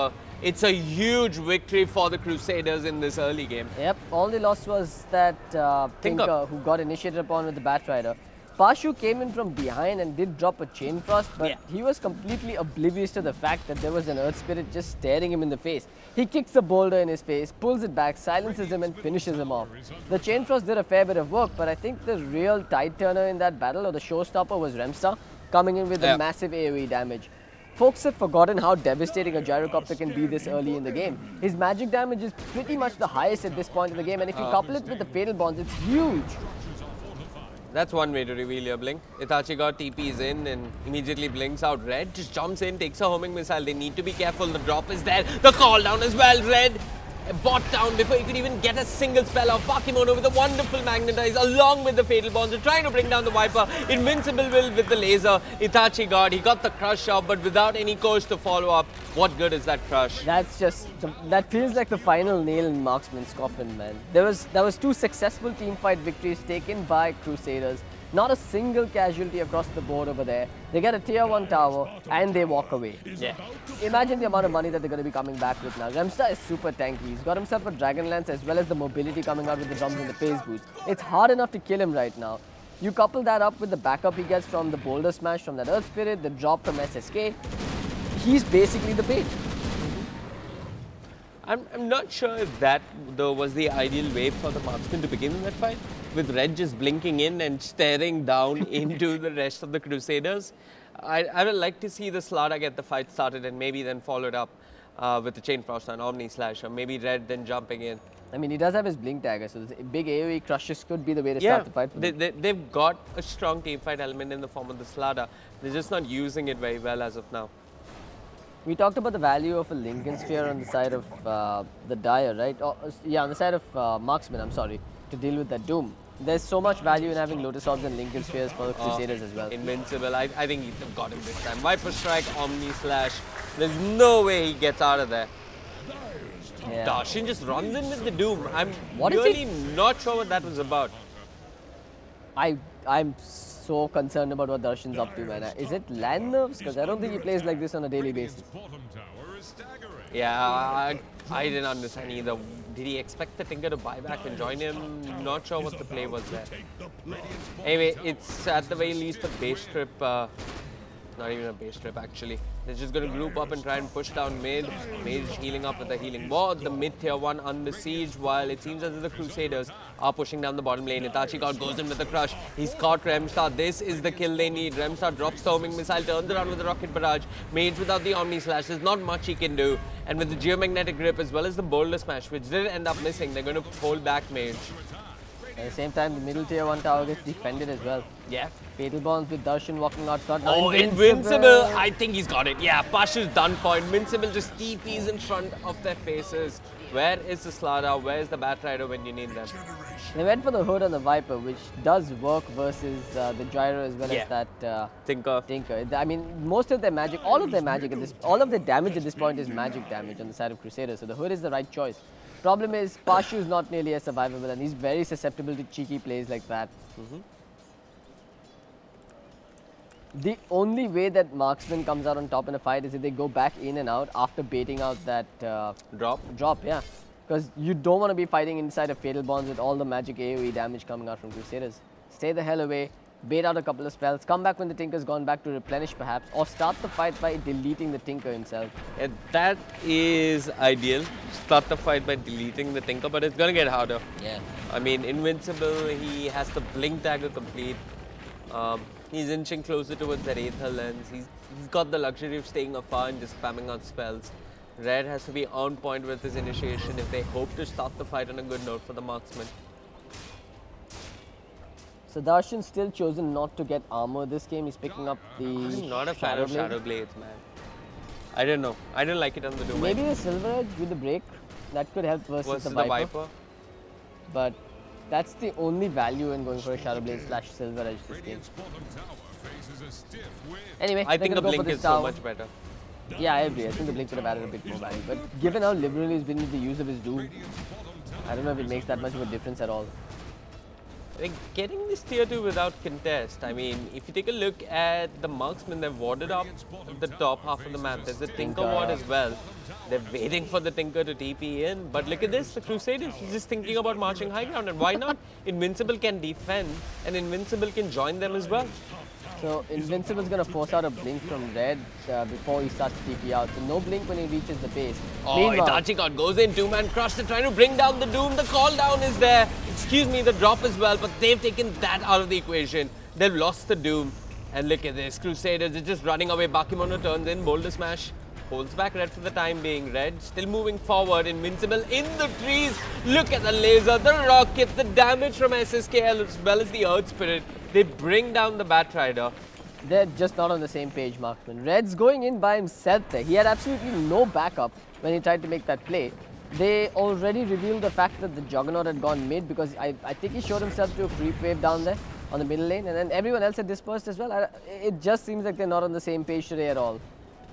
It's a huge victory for the Crusaders in this early game. Yep, all they lost was that Tinker who got initiated upon with the Batrider. Pashu came in from behind and did drop a Chain Frost, but he was completely oblivious to the fact that there was an Earth Spirit just staring him in the face. He kicks the boulder in his face, pulls it back, silences him and finishes him off. The Chain Frost did a fair bit of work, but I think the real tide turner in that battle, or the showstopper, was Remstar, coming in with a massive AoE damage. Folks have forgotten how devastating a gyrocopter can be this early in the game. His magic damage is pretty much the highest at this point in the game, and if you couple it with the Fatal Bonds, it's huge. That's one way to reveal your blink. Itachi God TPs in and immediately blinks out. Red just jumps in, takes a homing missile. They need to be careful. The drop is there. The call down as well. Red bot down before he could even get a single spell off. Bakimono with a wonderful magnetize along with the Fatal Bonds. They're trying to bring down the Viper. Invincible will with the laser. Itachi God, he got the crush off, but without any course to follow up. What good is that crush? That's just, that feels like the final nail in Marksman's coffin, man. There was 2 successful teamfight victories taken by Crusaders. Not a single casualty across the board over there. They get a tier 1 tower and they walk away. Yeah. Imagine the amount of money that they're going to be coming back with now. Remstar is super tanky. He's got himself a Dragon Lance as well as the mobility coming out with the drums and the phase boost. It's hard enough to kill him right now. You couple that up with the backup he gets from the Boulder Smash from that Earth Spirit, the drop from SSK. He's basically the bait. I'm not sure if that though was the ideal way for the Marksmen to begin that fight, with Red just blinking in and staring down into the rest of the Crusaders. I would like to see the Slaughter get the fight started and maybe then followed up with the Chain Frost and Omni Slash, or maybe Red then jumping in. I mean, he does have his Blink Dagger, so big AoE crushes could be the way to start the fight. They've got a strong team fight element in the form of the Slaughter. They're just not using it very well as of now. We talked about the value of a Lincoln Sphere on the side of the Dire, right? Yeah, on the side of Marksman, I'm sorry, to deal with that Doom. There's so much value in having Lotus Orbs and Lincoln Spheres for the Crusaders as well. Invincible. I think they've got him this time. Viper Strike, Omni Slash. There's no way he gets out of there. Yeah. Darshan just runs in with the Doom. I'm really not sure what that was about. I'm so concerned about what Darshan's up to, man. Is it land nerves? Because I don't think he plays like this on a daily basis. Yeah, I didn't understand either. Did he expect the Tinker to buy back and join him? Not sure what the play was there. Anyway, it's at the very least a base trip. Not even a base trip actually. They're just going to group up and try and push down mid. Mage healing up with the healing ward. The mid tier 1 under siege, while it seems as if the Crusaders are pushing down the bottom lane. Itachi God goes in with the crush. He's caught Remstar. This is the kill they need. Remstar drops the homing missile, turns around with the rocket barrage. Mage without the Omni Slash, there's not much he can do. And with the geomagnetic grip as well as the boulder smash, which did end up missing, they're going to hold back Mage. At the same time, the middle tier 1 tower gets defended as well. Yeah. Fatal Bonds with Darshan walking out front. Oh, Invincible! I think he's got it. Yeah, Pashu's done for. Invincible just TPs in front of their faces. Where is the Slaughter? Where is the Batrider when you need them? They went for the Hood on the Viper, which does work versus the Gyro as well as that Tinker. I mean, most of their magic, all of their damage at this point is magic damage on the side of Crusaders. So the Hood is the right choice. Problem is, Pashu is not nearly as survivable and he's very susceptible to cheeky plays like that. The only way that Marksman comes out on top in a fight is if they go back in and out after baiting out that drop, yeah. Because you don't want to be fighting inside of Fatal Bonds with all the magic AoE damage coming out from Crusaders. Stay the hell away, bait out a couple of spells, come back when the Tinker's gone back to replenish perhaps, or start the fight by deleting the Tinker himself. Yeah, that is ideal. Start the fight by deleting the Tinker, but it's going to get harder. Yeah. I mean, Invincible, he has the Blink Dagger complete. He's inching closer towards that Aether Lens. He's got the luxury of staying afar and just spamming out spells. Red has to be on point with his initiation if they hope to start the fight on a good note for the Marksmen. So Darshan's still chosen not to get armor this game. He's picking up the I'm not a fan of Shadow Blades, man. I don't know. I don't like it on the Doom. Maybe the Silver Edge with the break. That could help versus the Viper. But that's the only value in going for a Shadow Blade / Silver Edge this game. Anyway, I think the Blink is so much better. Yeah, I agree. I think the Blink would have added a bit more value. But given how liberal he's been with the use of his Doom, I don't know if it makes that much of a difference at all. Like getting this tier 2 without contest. I mean, if you take a look at the Marksmen, they've warded up the top half of the map. There's a Tinker ward as well. They're waiting for the Tinker to TP in. But look at this, the Crusaders is just thinking about marching high ground. And why not? Invincible can defend and Invincible can join them as well. So Invincible's going to force out a blink from Red before he starts to TP out. So no blink when he reaches the base. Oh, Meanwhile, Itachi God goes in, two-man crush. They're trying to bring down the Doom. The call down is there. Excuse me, the drop as well. But they've taken that out of the equation. They've lost the Doom. And look at this. Crusaders are just running away. Bakemono turns in. Boulder Smash holds back Red for the time being. Red still moving forward. Invincible in the trees. Look at the laser, the rocket, the damage from SSK as well as the Earth Spirit. They bring down the Batrider. They're just not on the same page, Marksman. Red's going in by himself there. He had absolutely no backup when he tried to make that play. They already revealed the fact that the Juggernaut had gone mid because I think he showed himself to a creep wave down there on the middle lane, and then everyone else had dispersed as well. It just seems like they're not on the same page today at all.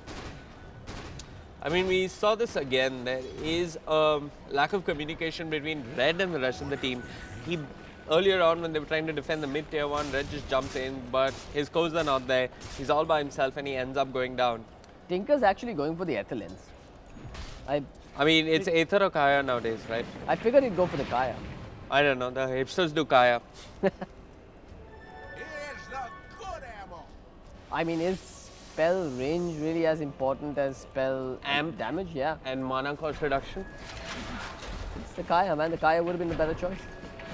I mean, we saw this again. There is a lack of communication between Red and the rest of the team. Earlier on, when they were trying to defend the mid tier 1, Red just jumps in, but his cores are not there. He's all by himself and he ends up going down. Tinker's actually going for the Ether Lens. I mean, it's Aether or Kaya nowadays, right? I figured he'd go for the Kaya. I don't know, the hipsters do Kaya. Here's the good ammo. I mean, is spell range really as important as spell Amp damage? Yeah. And mana cost reduction. It's the Kaya, man. The Kaya would have been the better choice.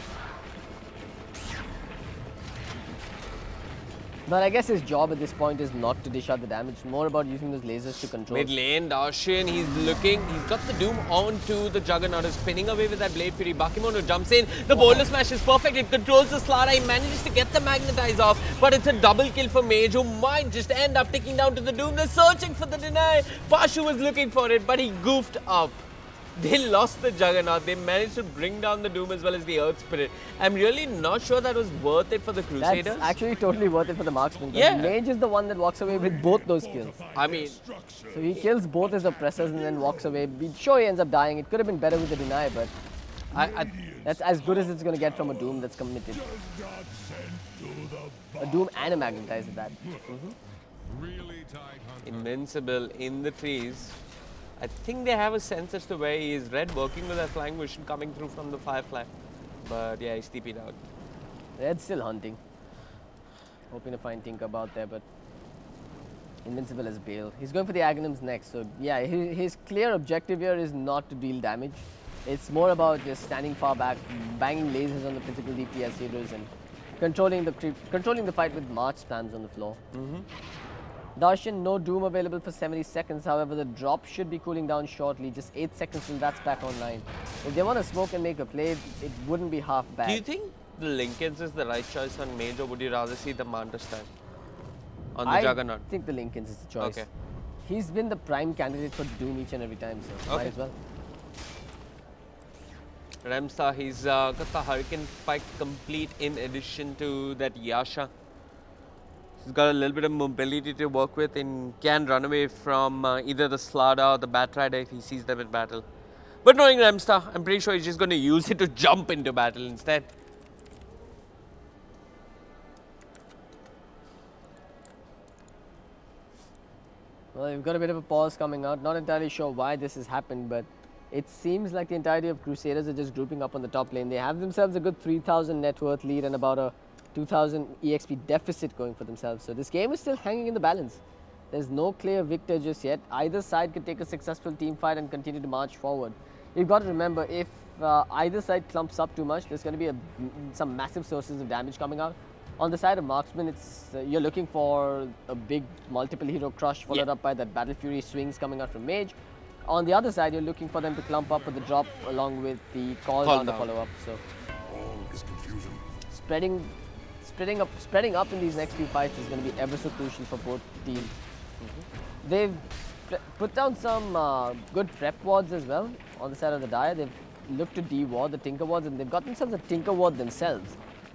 But I guess his job at this point is not to dish out the damage, more about using those lasers to control. Mid lane, Darshan, he's looking, he's got the Doom onto the Juggernaut, is spinning away with that Blade Fury. Bakemono jumps in, the Boulder Smash is perfect, it controls the Slara, he manages to get the Magnetize off, but it's a double kill for Mage, who might just end up taking down to the Doom. They're searching for the deny. Pashu was looking for it, but he goofed up. They lost the Juggernaut. They managed to bring down the Doom as well as the Earth Spirit. I'm really not sure that was worth it for the Crusaders. That's actually totally worth it for the Marksman. Yeah. Mage is the one that walks away with both those kills. I mean, so he kills both his oppressors and then walks away. Sure, he ends up dying. It could have been better with the deny, but that's as good as it's going to get from a Doom that's committed. A Doom and a Magnetize at that. Invincible in the trees. I think they have a sense as to where he is. Red working with that flying vision coming through from the Firefly. But yeah, he's TP'd out. Red's still hunting. Hoping to find Tinker about there, but Invincible as bail. He's going for the Aghanims next. So yeah, his clear objective here is not to deal damage. It's more about just standing far back, banging lasers on the physical DPS healers and controlling the fight with March spams on the floor. Darshan, no Doom available for 70 seconds. However, the drop should be cooling down shortly. Just 8 seconds till that's back online. If they want to smoke and make a play, it wouldn't be half bad. Do you think the Linkens is the right choice on Mage, or would you rather see the Manta stand on the Juggernaut? I think the Linkens is the choice. Okay. He's been the prime candidate for Doom each and every time, so might as well. Remstar, he's got the Hurricane Spike complete in addition to that Yasha. He's got a little bit of mobility to work with and can run away from either the Slada or the Batrider if he sees them in battle. But knowing Remstar, I'm pretty sure he's just going to use it to jump into battle instead. Well, we've got a bit of a pause coming out. Not entirely sure why this has happened, but it seems like the entirety of Crusaders are just grouping up on the top lane. They have themselves a good 3,000 net worth lead and about a 2,000 EXP deficit going for themselves. So this game is still hanging in the balance. There's no clear victor just yet. Either side could take a successful team fight and continue to march forward. You've got to remember, if either side clumps up too much, there's going to be some massive sources of damage coming out. On the side of Marksmen, it's you're looking for a big multiple hero crush followed up by that Battle Fury swings coming out from Mage. On the other side, you're looking for them to clump up with the drop along with the call down to follow up. So All is confusion. spreading up in these next few fights is going to be ever so crucial for both teams. They've put down some good prep wards as well on the side of the Dire. They've looked to de-ward the Tinker wards and they've got themselves a Tinker ward themselves.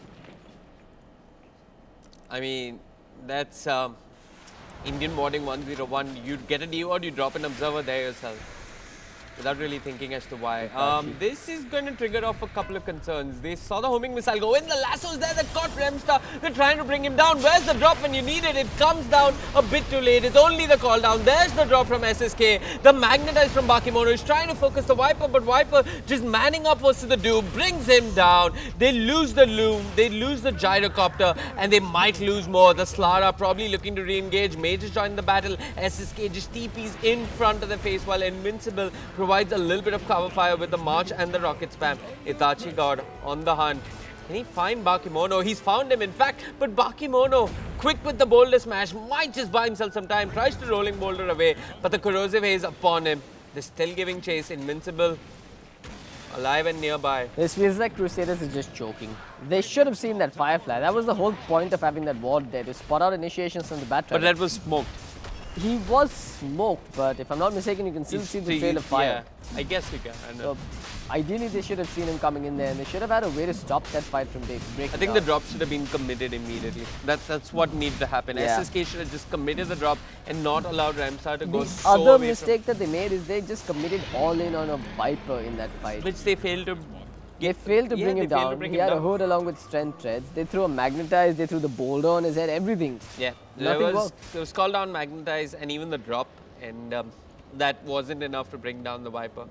I mean, that's Indian warding 101. You get a de-ward, you drop an observer there yourself. without really thinking as to why. This is going to trigger off a couple of concerns. They saw the homing missile go in, the lasso's there that caught Remstar. They're trying to bring him down. Where's the drop when you need it? It comes down a bit too late. It's only the call down. There's the drop from SSK. The magnetize from Bakemono is trying to focus the Viper, but Viper just manning up versus the Doom brings him down. They lose the Loom, they lose the Gyrocopter, and they might lose more. The Slara probably looking to re-engage. Mage has joined the battle. SSK just TPs in front of the face while Invincible provides a little bit of cover fire with the March and the rocket spam. Itachi God on the hunt. Can he find Bakemono? He's found him in fact, but Bakemono, quick with the boulder smash, might just buy himself some time, tries to rolling boulder away, but the corrosive haze upon him. They're still giving chase. Invincible alive and nearby. This feels like Crusaders is just choking. They should have seen that Firefly. That was the whole point of having that ward there, to spot out initiations from the Bat Rider. But that was smoked. He was smoked, but if I'm not mistaken, you can still see the trail of fire. Yeah, I guess you can. I know. So, ideally, they should have seen him coming in there, and they should have had a way to stop that fight from breaking. I think the drop should have been committed immediately. That's what needed to happen. Yeah. SSK should have just committed the drop and not allowed Remstar to go The so other away mistake that they made is they just committed all in on a Viper in that fight. which they failed to. They failed to bring him down. He had a hood along with strength treads. They threw a magnetize, they threw the boulder on his head, everything. Yeah, Nothing worked. There was call down, magnetize, and even the drop, and that wasn't enough to bring down the Viper.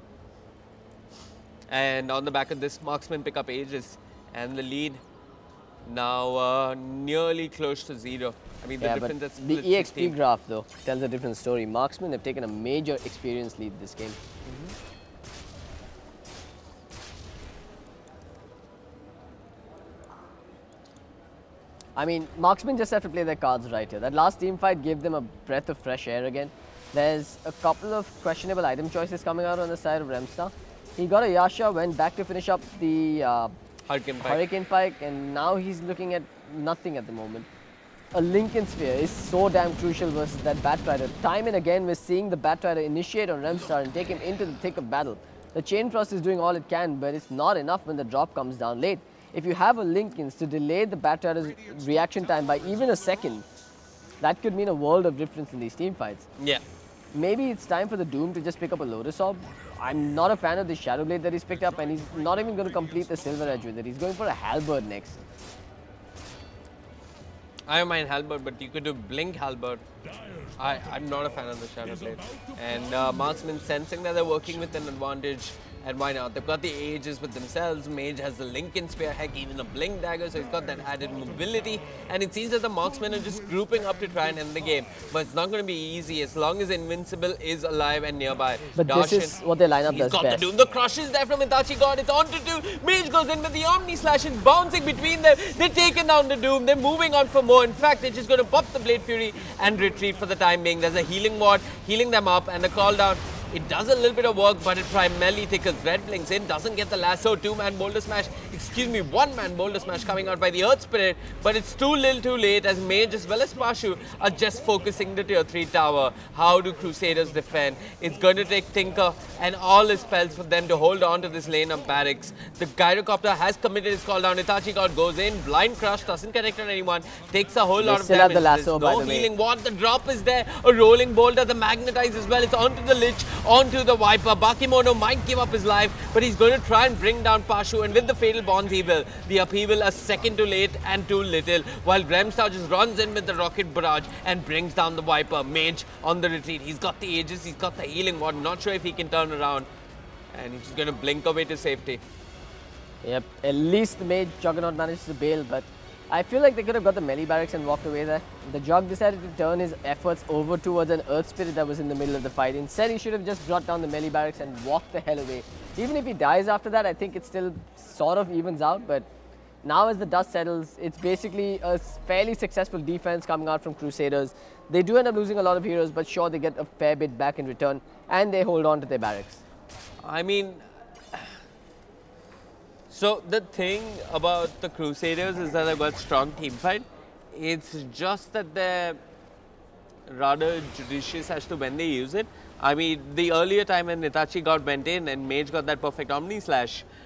And on the back of this, Marksmen pick up Aegis, and the lead now nearly close to 0. I mean, the difference that's the EXP graph though tells a different story. Marksmen have taken a major experience lead this game. I mean, Marksmen just have to play their cards right here. That last team fight gave them a breath of fresh air again. There's a couple of questionable item choices coming out on the side of Remstar. He got a Yasha, went back to finish up the Hurricane Pike, and now he's looking at nothing at the moment. A Lincoln Sphere is so damn crucial versus that Bat Rider. Time and again, we're seeing the Bat Rider initiate on Remstar and take him into the thick of battle. The Chain Frost is doing all it can, but it's not enough when the drop comes down late. If you have a Lincolns to delay the Bat Rider's reaction time by even a second, that could mean a world of difference in these team fights. Yeah. Maybe it's time for the Doom to just pick up a Lotus Orb. I'm not a fan of the Shadow Blade that he's picked up, and he's not even going to complete the Silver Edge with it. He's going for a Halberd next. I don't mind Halberd, but you could do Blink Halberd. I'm not a fan of the Shadow Blade. And Marksmen sensing that they're working with an advantage, and why not? They've got the Aegis with themselves. Mage has the Lincoln Spear, heck, even a Blink Dagger, so he's got that added mobility. And it seems that the Marksmen are just grouping up to try and end the game. But it's not going to be easy as long as Invincible is alive and nearby. But this is what their lineup does best. He's got best. the Doom. The crush is there from Itachi God. It's on to 2. Mage goes in with the Omni Slash and bouncing between them. They're taking down the Doom. They're moving on for more. In fact, they're just going to pop the Blade Fury and retreat for the time being. There's a healing ward, healing them up, and the call down. It does a little bit of work, but it primarily tickles. Red blinks in, doesn't get the lasso. 2-man boulder smash, 1-man boulder smash coming out by the Earth Spirit, but it's too little too late as Mage as well as Pashu are just focusing the tier 3 tower. How do Crusaders defend? It's going to take Tinker and all his spells for them to hold on to this lane of barracks. The Gyrocopter has committed his call down. Itachi God goes in, blind crush, doesn't connect on anyone, takes a whole lot of damage. The lasso, no healing ward. The drop is there, a rolling boulder, the magnetize as well. It's onto the Lich, onto the Viper. Bakemono might give up his life, but he's going to try and bring down Pashu, and with the Fatal Bonds he will. The upheaval a second too late and too little, while Remstar just runs in with the rocket barrage and brings down the Viper. Mage on the retreat. He's got the Aegis, he's got the healing ward. Not sure if he can turn around, and he's just going to blink away to safety. Yep, at least the Mage Juggernaut manages to bail, but I feel like they could have got the melee barracks and walked away there. The Jug decided to turn his efforts over towards an Earth Spirit that was in the middle of the fight. Instead, he should have just brought down the melee barracks and walked the hell away. Even if he dies after that, I think it still sort of evens out, but now as the dust settles, it's basically a fairly successful defense coming out from Crusaders. They do end up losing a lot of heroes, but sure, they get a fair bit back in return, and they hold on to their barracks. I mean, so the thing about the Crusaders is that they've got strong team fight. It's just that they're rather judicious as to when they use it. I mean, the earlier time when Itachi got went in and Mage got that perfect Omni Slash,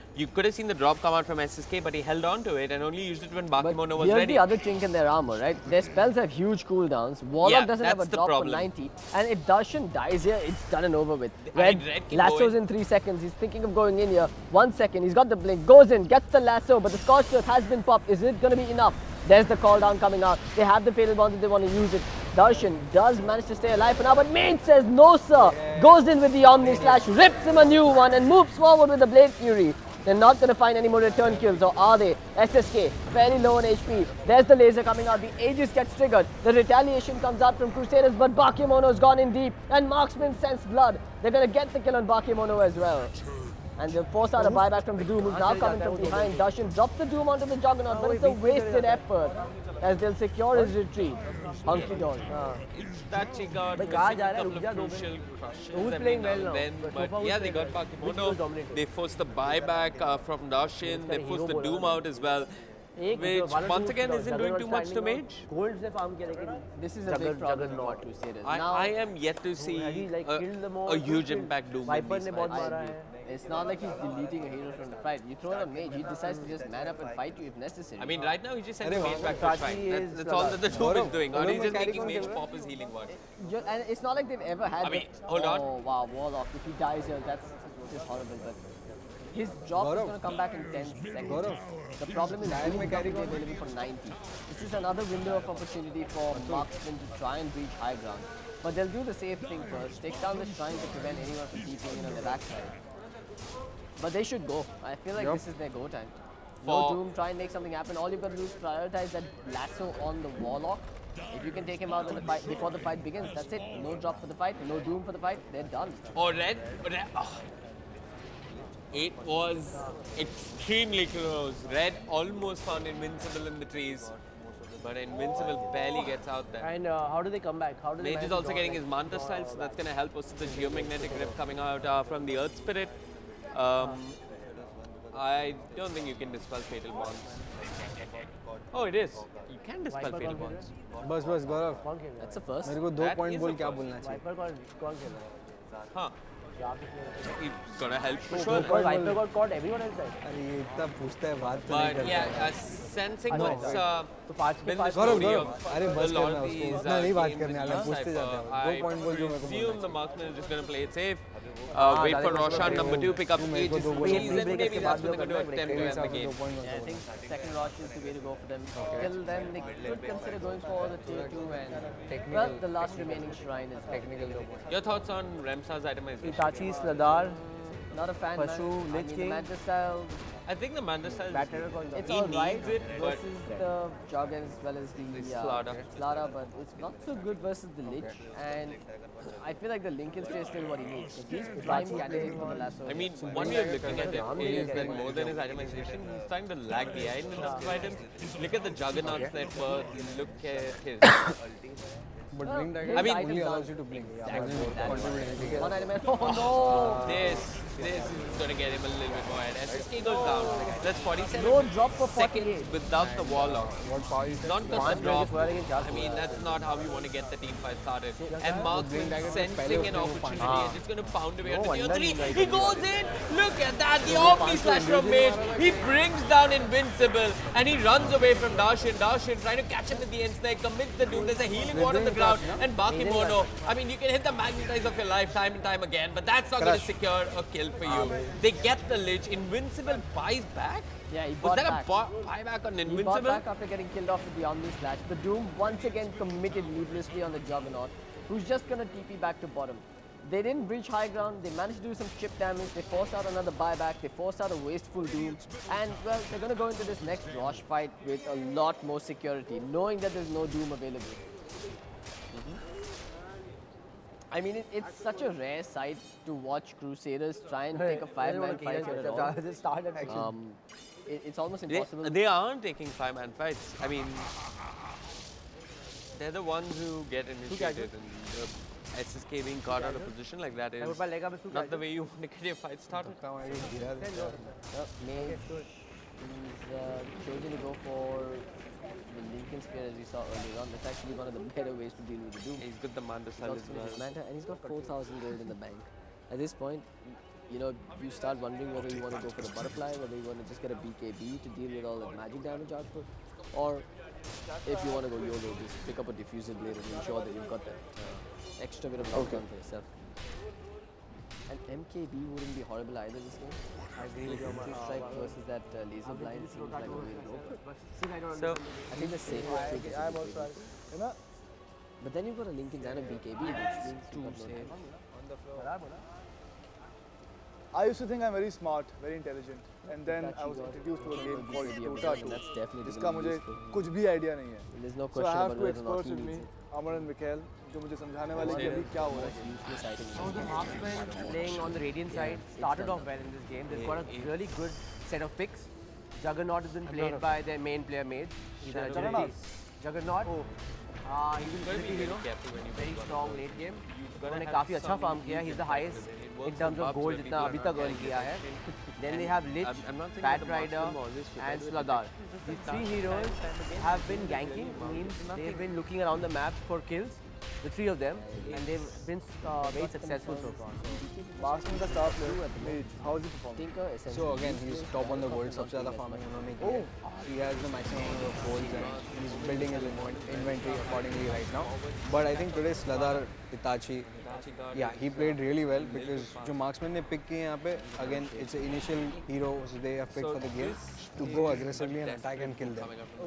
You could have seen the drop come out from SSK, but he held on to it and only used it when Bakimono was here's ready. the other chink in their armor, right? Their spells have huge cooldowns. Warlock doesn't have a drop for 90. And if Darshan dies here, it's done and over with. Red lassos in 3 seconds. He's thinking of going in here. 1 second. He's got the blink. Goes in. Gets the lasso. But the Scorched Earth has been popped. Is it going to be enough? There's the call down coming out. They have the Fatal Bonds if they want to use it. Darshan does manage to stay alive for now. But Mage says no, sir. Goes in with the Omni Slash. Rips him a new one and moves forward with the Blade Fury. They're not going to find any more return kills, or are they? SSK, fairly low on HP. There's the laser coming out. The Aegis gets triggered. The retaliation comes out from Crusaders, but Bakemono's gone in deep. And Marksmen sense blood. They're going to get the kill on Bakemono as well. And they'll force out a buyback from the Doom, who's now coming from behind. Darshan drops the Doom onto the Juggernaut, but it's a wasted effort as they'll secure his retreat. Hunky dory. That she got a couple of crucial crushes. Who's playing well now? But yeah, they got Bakemono. They forced the buyback from Darshan. They forced the Doom out as well. Which once again isn't doing too much to Mage. This is a big problem for Crusaders. I am yet to see a huge impact Doom in these fights. It's not like he's deleting a hero from the fight. You throw it on Mage, he decides to just man up and fight you if necessary. I mean, right now he just sends Mage back to fight. That's all that the Doom is doing. Or he's just making Mage pop his healing word. And it's not like they've ever had. Hold on. Oh wow, Warlock. If he dies here, that's just horrible. But his drop is going to come back in 10 seconds. The problem is Doom is available for 90. This is another window of opportunity for Marksmen to try and reach high ground. But they'll do the safe thing first. Take down the shrine to prevent anyone from keeping in on their backside. But they should go. I feel like this is their go time. No Doom, try and make something happen. All you've got to do is prioritize that lasso on the Warlock. If you can take him out in the fight before the fight begins, that's it. No drop for the fight, no Doom for the fight, they're done. Oh, Red. Oh. It was extremely close. Red almost found Invincible in the trees. But Invincible barely gets out there. And how do they come back? How do they Mage is also getting his Manta style, so that's going to help us with the Geomagnetic Rip coming out from the Earth Spirit. I don't think you can dispel Fatal Bonds. Oh, it is. You can dispel Fatal Bonds. बस गौरव That's the first. मेरे को 2 point बोल क्या बोलना चाहिए Huh. It's gonna help for sure. Viper got caught, everyone else died. अरे ये इतना पूछता है बात तो नहीं करता. But yeah, sensing what's been the Gaurav story of अरे the बस lot करना of उसको these उतना नहीं बात करने वाला पूछते जाते हैं 2 पॉइंट बोल जो मेरे को assume the Marksman is just gonna play it safe. Wait for Roshan number 2 pick up Aegis and maybe that's when they're going to attempt to end the game. Yeah, I think second Roshan is the way to go for them. Till then, they could consider going for the tier 2 and well, the last remaining shrine is technical. Your thoughts on Remsa's itemization? Itachi, Sladar, not a fan. Pashu, Lich King. Manta style. I think the Manta style it's alright versus the Jug as well as the Slaughter, but it's not so good versus the Lich. And I feel like the Lincoln Stay is still what he needs. He's prime candidate for the lasso. I mean, one way of looking at it is that more than his itemization, he's starting to lag behind in terms of items. Look at the Juggernaut's net worth, look at his. But blink dagger only allows you to blink. One item. Oh no! This is going to get him a little bit more ahead. SSK goes down. That's 47 no drop for seconds without the Warlock. What power is not because the drop. I mean, that's not how you want to get the team fight started. And Marksman sensing an opportunity and it's going to pound away on the tier 3. He goes in. Look at that. The Omni Slash from Mage. He brings down Invincible and he runs away from Darshan. Darshan trying to catch him with the end snake, commits the Doom. There's a healing ward on the ground. And Bakemono, I mean, you can hit the magnetize of your life time and time again, but that's not going to secure a kill for you. They get the Lich. Invincible buys back? Yeah, he bought back. Was that a buyback on Invincible? He bought back after getting killed off with the Omni Slash. The Doom once again committed needlessly on the Juggernaut, who's just going to TP back to bottom. They didn't breach high ground, they managed to do some chip damage, they forced out another buyback, they forced out a wasteful Doom, and well, they're going to go into this next Rosh fight with a lot more security, knowing that there's no Doom available. I mean, it's such a rare sight to watch Crusaders try and take a 5-man fight here at all. It's almost impossible. They aren't taking 5-man fights. I mean, they're the ones who get initiated, and SSK being caught out of position like that is not the way you want to get your fight started. Mage is chosen to go for the Lincoln Spear as we saw earlier on. That's actually one of the better ways to deal with the Doom. He's got the Manta style as well. And he's got 4,000 gold in the bank. At this point, you know, you start wondering whether you want to go for the butterfly, whether you want to just get a BKB to deal with all that magic damage output, or if you want to go YOLO, just pick up a diffuser blade and ensure that you've got that extra bit of knockdown for yourself. And MKB wouldn't be horrible either this game. I agree with you. Strike versus that laser blind seems like a way to go. So I think the safest pick is a BKB. But then you've got a Lincoln and a BKB, which means too safe. I used to think I'm very smart, very intelligent, and then I was introduced to a game called DOTA. That's definitely जिसका मुझे कुछ भी idea नहीं है. There's no So question I have about two whether or not experts he with me, needs it. Amar and Mikhail, जो मुझे समझाने वाले कि अभी क्या हो रहा है. So the Marksmen playing on the Radiant side started off well in this game. They've got a really good set of picks. Juggernaut has been played by their main player Mage. He's an agility. Juggernaut. He's been very hero. Very strong late game. उन्होंने काफी अच्छा farm किया. He's the highest in terms of gold जितना अभी तक earn किया है. Then they have Lich, Bat Rider, and Sladar. These three heroes have been ganking. Means they've been looking around the map for kills. The three of them, and they've been very successful so far. Marksmen का star player Mage. How is he performing? So again, he's top on the gold. सबसे ज़्यादा farming उन्होंने किया. He has the maximum number of golds and he's building his inventory accordingly right now. But I think today Sladar, Itachi, yeah, he played really well because जो Marksmen ने pick किए यहाँ पे, again it's an initial heroes they have picked for the game to go aggressively and attack and kill them.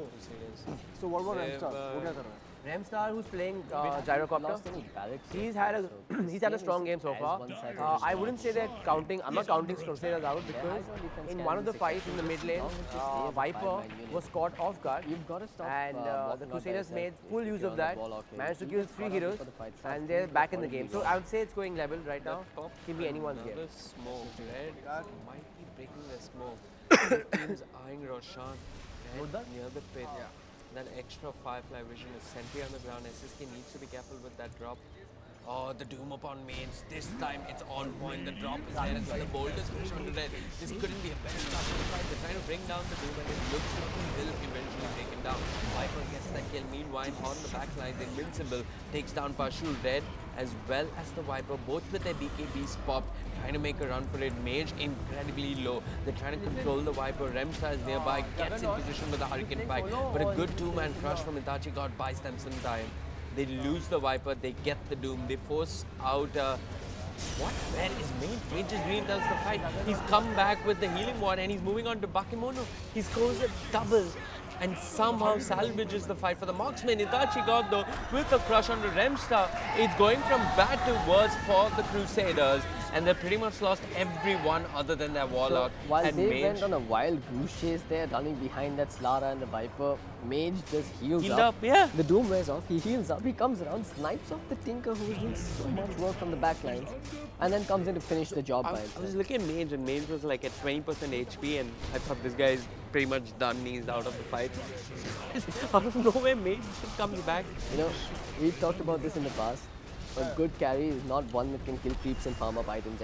So what about Remstar? वो क्या कर रहा है? Remstar, who's playing Gyrocopter, he's had a strong game so far. I wouldn't say they're counting. I'm not counting Crusaders out because in one of the fights in the mid lane, Viper was caught off guard, and the Crusaders made full use of that, managed to kill 3 heroes, and they're back in the game. So I would say it's going level right now. Can be anyone's game. Smoke. Red might be breaking the smoke. Team's eyeing Roshan near the pit. That extra Firefly vision is sentry on the ground. SSK needs to be careful with that drop. Oh, the Doom upon Mage. This time it's on point. The drop is there. It's the boldest push onto red. This couldn't be a better start to the fight. They're trying to bring down the Doom and it looks like he will eventually take him down. Viper gets that kill. Meanwhile, on the backline, the Invincible takes down Pashu. Red as well as the Viper, both with their BKBs popped, trying to make a run for it. Mage incredibly low. They're trying to control the Viper. Remstar is nearby, gets in position with a Hurricane Pike. But a good two-man crush from Itachi God buys them some time. They lose the Viper, they get the Doom, they force out what? Where is Mage? Mage just green does the fight. He's come back with the healing ward and he's moving on to Bakemono. He scores a double and somehow salvages the fight for the Marksmen. Itachi God though with a crush on the Remstar. It's going from bad to worse for the Crusaders. And they've pretty much lost everyone other than their Warlock. So, while and they Mage went on a wild goose chase there, running behind that Slara and the Viper, Mage just heals up. Yeah. The Doom wears off, he heals up, he comes around, snipes off the Tinker who was doing so much work from the back lines, and then comes in to finish the job by himself. I was looking at Mage and Mage was like at 20% HP and I thought this guy is pretty much done, he's out of the fight. Out of nowhere, Mage comes back. You know, we've talked about this in the past. A good carry is not one that can kill creeps and farm up items.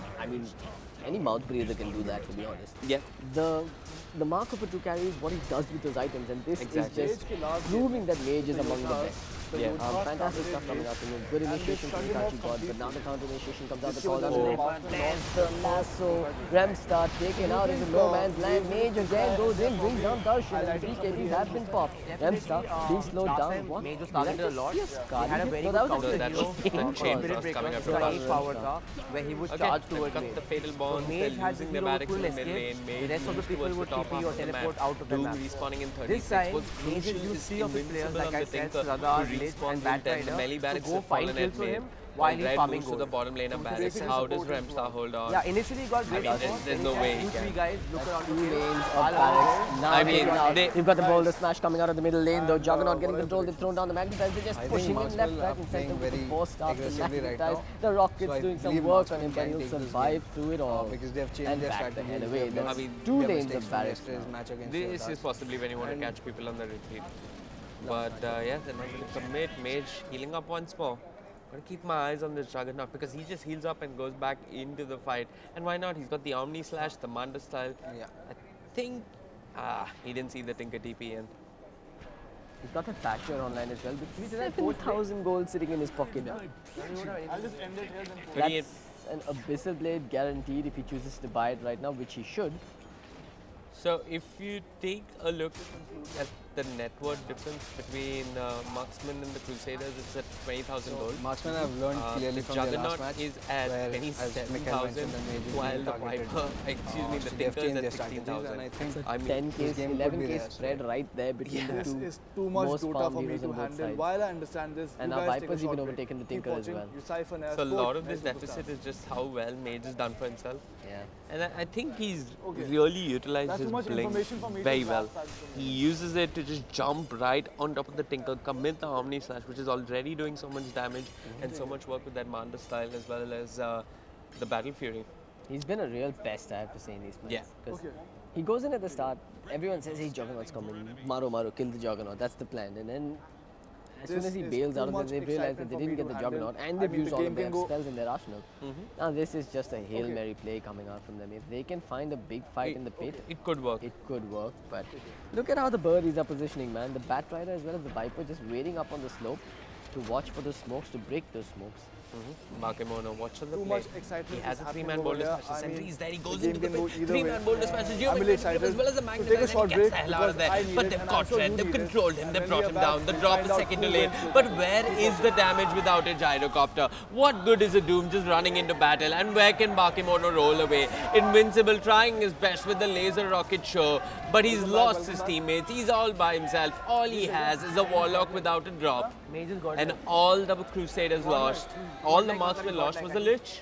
Any mouth breather can do that, to be honest. Yeah. The mark of a true carry is what he does with those items, and this is just proving that Mage is among the best. Yeah. Fantastic stuff coming out. Good initiation from Itachi God, but now the counter initiation comes out. The call down to the there's the lasso. Remstar taken out into no man's land. Mage again goes in, brings down Darshan, and BKBs have been popped. Remstar being slowed down. What? Mage was targeted a lot. Yes, he had a very good counter. That chain was coming up to the power car, where he would charge towards Mage. The fatal bond, so Mage had the hero who couldn't escape. The rest of the people would TP or teleport out of the map. Respawning in 36. This time, Mage used 3 of his players, like I said, Radar, Lich and Bat Rider, to go find kills for him while he's farming gold. To the bottom lane of barracks. How does Remstar hold on? Yeah, initially he got great support. There's no way he Three guys look around two lanes of barracks. Now I mean, you've got the boulder smash coming out of the middle lane, though. Juggernaut getting control. They've thrown down the magnetize. They're just pushing him left, right, and center with the 4 stars to magnetize. The Rocket's doing some work on him, but he'll survive through it all. Because they have changed their strategy. I mean, 2 lanes of barracks. This is possibly when you want to catch people on the retreat. But yeah, they're not going to commit. Mage healing up once more. Gotta keep my eyes on this Juggernaut because he just heals up and goes back into the fight. And why not? He's got the Omni Slash, the Manda style. Yeah. I think he didn't see the Tinker TP in. He's got a Thatcher online as well, but 7,000 gold sitting in his pocket. I'll just end it here then. That's an Abyssal Blade guaranteed if he chooses to buy it right now, which he should. So if you take a look at the net worth difference between Marksmen and the Crusaders, it's at 20,000 gold. Marksmen have learned clearly The from their Juggernaut last match. is at 27,000, while the Viper, excuse me, the Tinker is at 16,000. I think 10k, 11k spread right there between the two. This is too much most DOTA farm for me heroes to on both handle. sides. While I understand this, And you now guys take a Viper's even short break. overtaken the Keep Tinker as watching well. Ucypher and So a lot of this Superstar. deficit is just how well Mage has done for himself. Yeah. And I think he's Okay. really utilized That's too his much blink information for me to very well. grasp at the He uses it to just jump right on top of the Tinker, commit the Omni Slash, which is already doing so much damage and so much work with that Manda style as well as the Battle Fury. He's been a real pest, I have to say, in these plays. Yeah. 'Cause Okay. he goes in at the start, everyone says, hey, Juggernaut's coming, Maro, kill the Juggernaut, that's the plan. And then as soon This as he is bails too out of much this, they realize that excitement they for didn't me get to the handle. Juggernaut and I they've mean, used the all of game their can go- spells in their arsenal. Now this is just a Hail Mary play coming out from them. If they can find a big fight in the pit, It could work. it could work. But look at how the birdies are positioning, man. The Bat Rider as well as the Viper just waiting up on the slope to watch for the smokes, to break those smokes. Bakemono, watch on the Too play. much excitement He has is a happening 3-man over boulder here. special I sentry. mean, He's there. He the goes game into the can go pit. either way. 3-man boulder special. I'm really excited As well as the to magnet take a and short he gets break the hell out of because I there. need But it they've and caught I'm sure Red. you They've need it. controlled him. And They've when we brought are him back, down. The we'll drop find is out second who delayed. wins this. But where is the damage without a gyrocopter? What good is a Doom just running into battle? And where can Bakemono roll away? Invincible trying his best with the laser rocket show, but he's lost his teammates. He's all by himself. All he has is a Warlock without a drop. Mage has got And all the Crusaders lost. All the Marksmen lost was the Lich.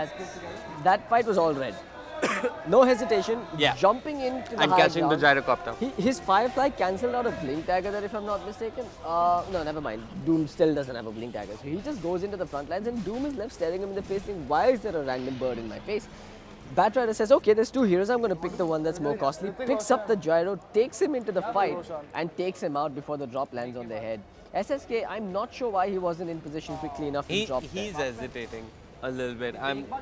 That fight was all red. No hesitation, Yeah. jumping into the And high catching the ground. gyrocopter. His Firefly cancelled out a blink dagger there, if I'm not mistaken. No, never mind. Doom still doesn't have a blink dagger. So he just goes into the front lines and Doom is left staring him in the face saying, why is there a random bird in my face? Bat Rider says, okay, there's two heroes, I'm going to pick the one that's more costly. Picks up the gyro, takes him into the fight and takes him out before the drop lands on their head. SSK, I'm not sure why he wasn't in position quickly enough to drop there. He's hesitating a little bit.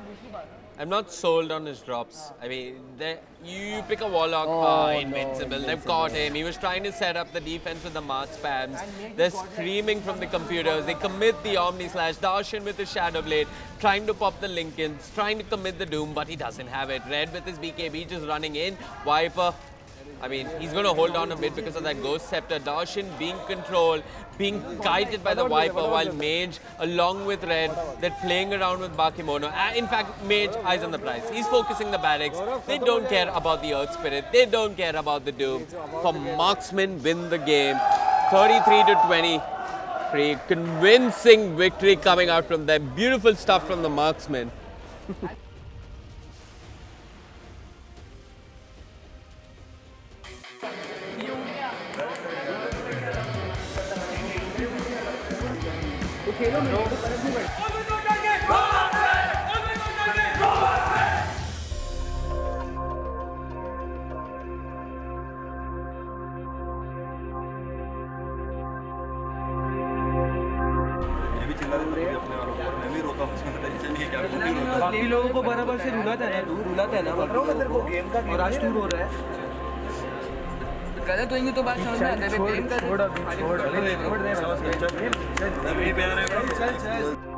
I'm not sold on his drops. I mean, you pick a Warlock, Invincible. They've caught him. He was trying to set up the defense with the Mark spams. They're screaming from the computers. They commit the Omni Slash. Darshan with his Shadow Blade, trying to pop the Lincolns, trying to commit the Doom, but he doesn't have it. Red with his BKB just running in. Viper. I mean, he's going to hold on a bit because of that Ghost Scepter. Darshan being controlled, being kited by the Viper, while Mage, along with Red, they're playing around with Bakemono. In fact, Mage, eyes on the prize. He's focusing the barracks. They don't care about the Earth Spirit. They don't care about the Doom. For Marksmen, win the game. 33-23. Convincing victory coming out from them. Beautiful stuff from the Marksmen. बाकी लोगों को बराबर से रुलाता है ना और आज tour हो रहा है गलत होंगे तो बात समझ में आता है छोड़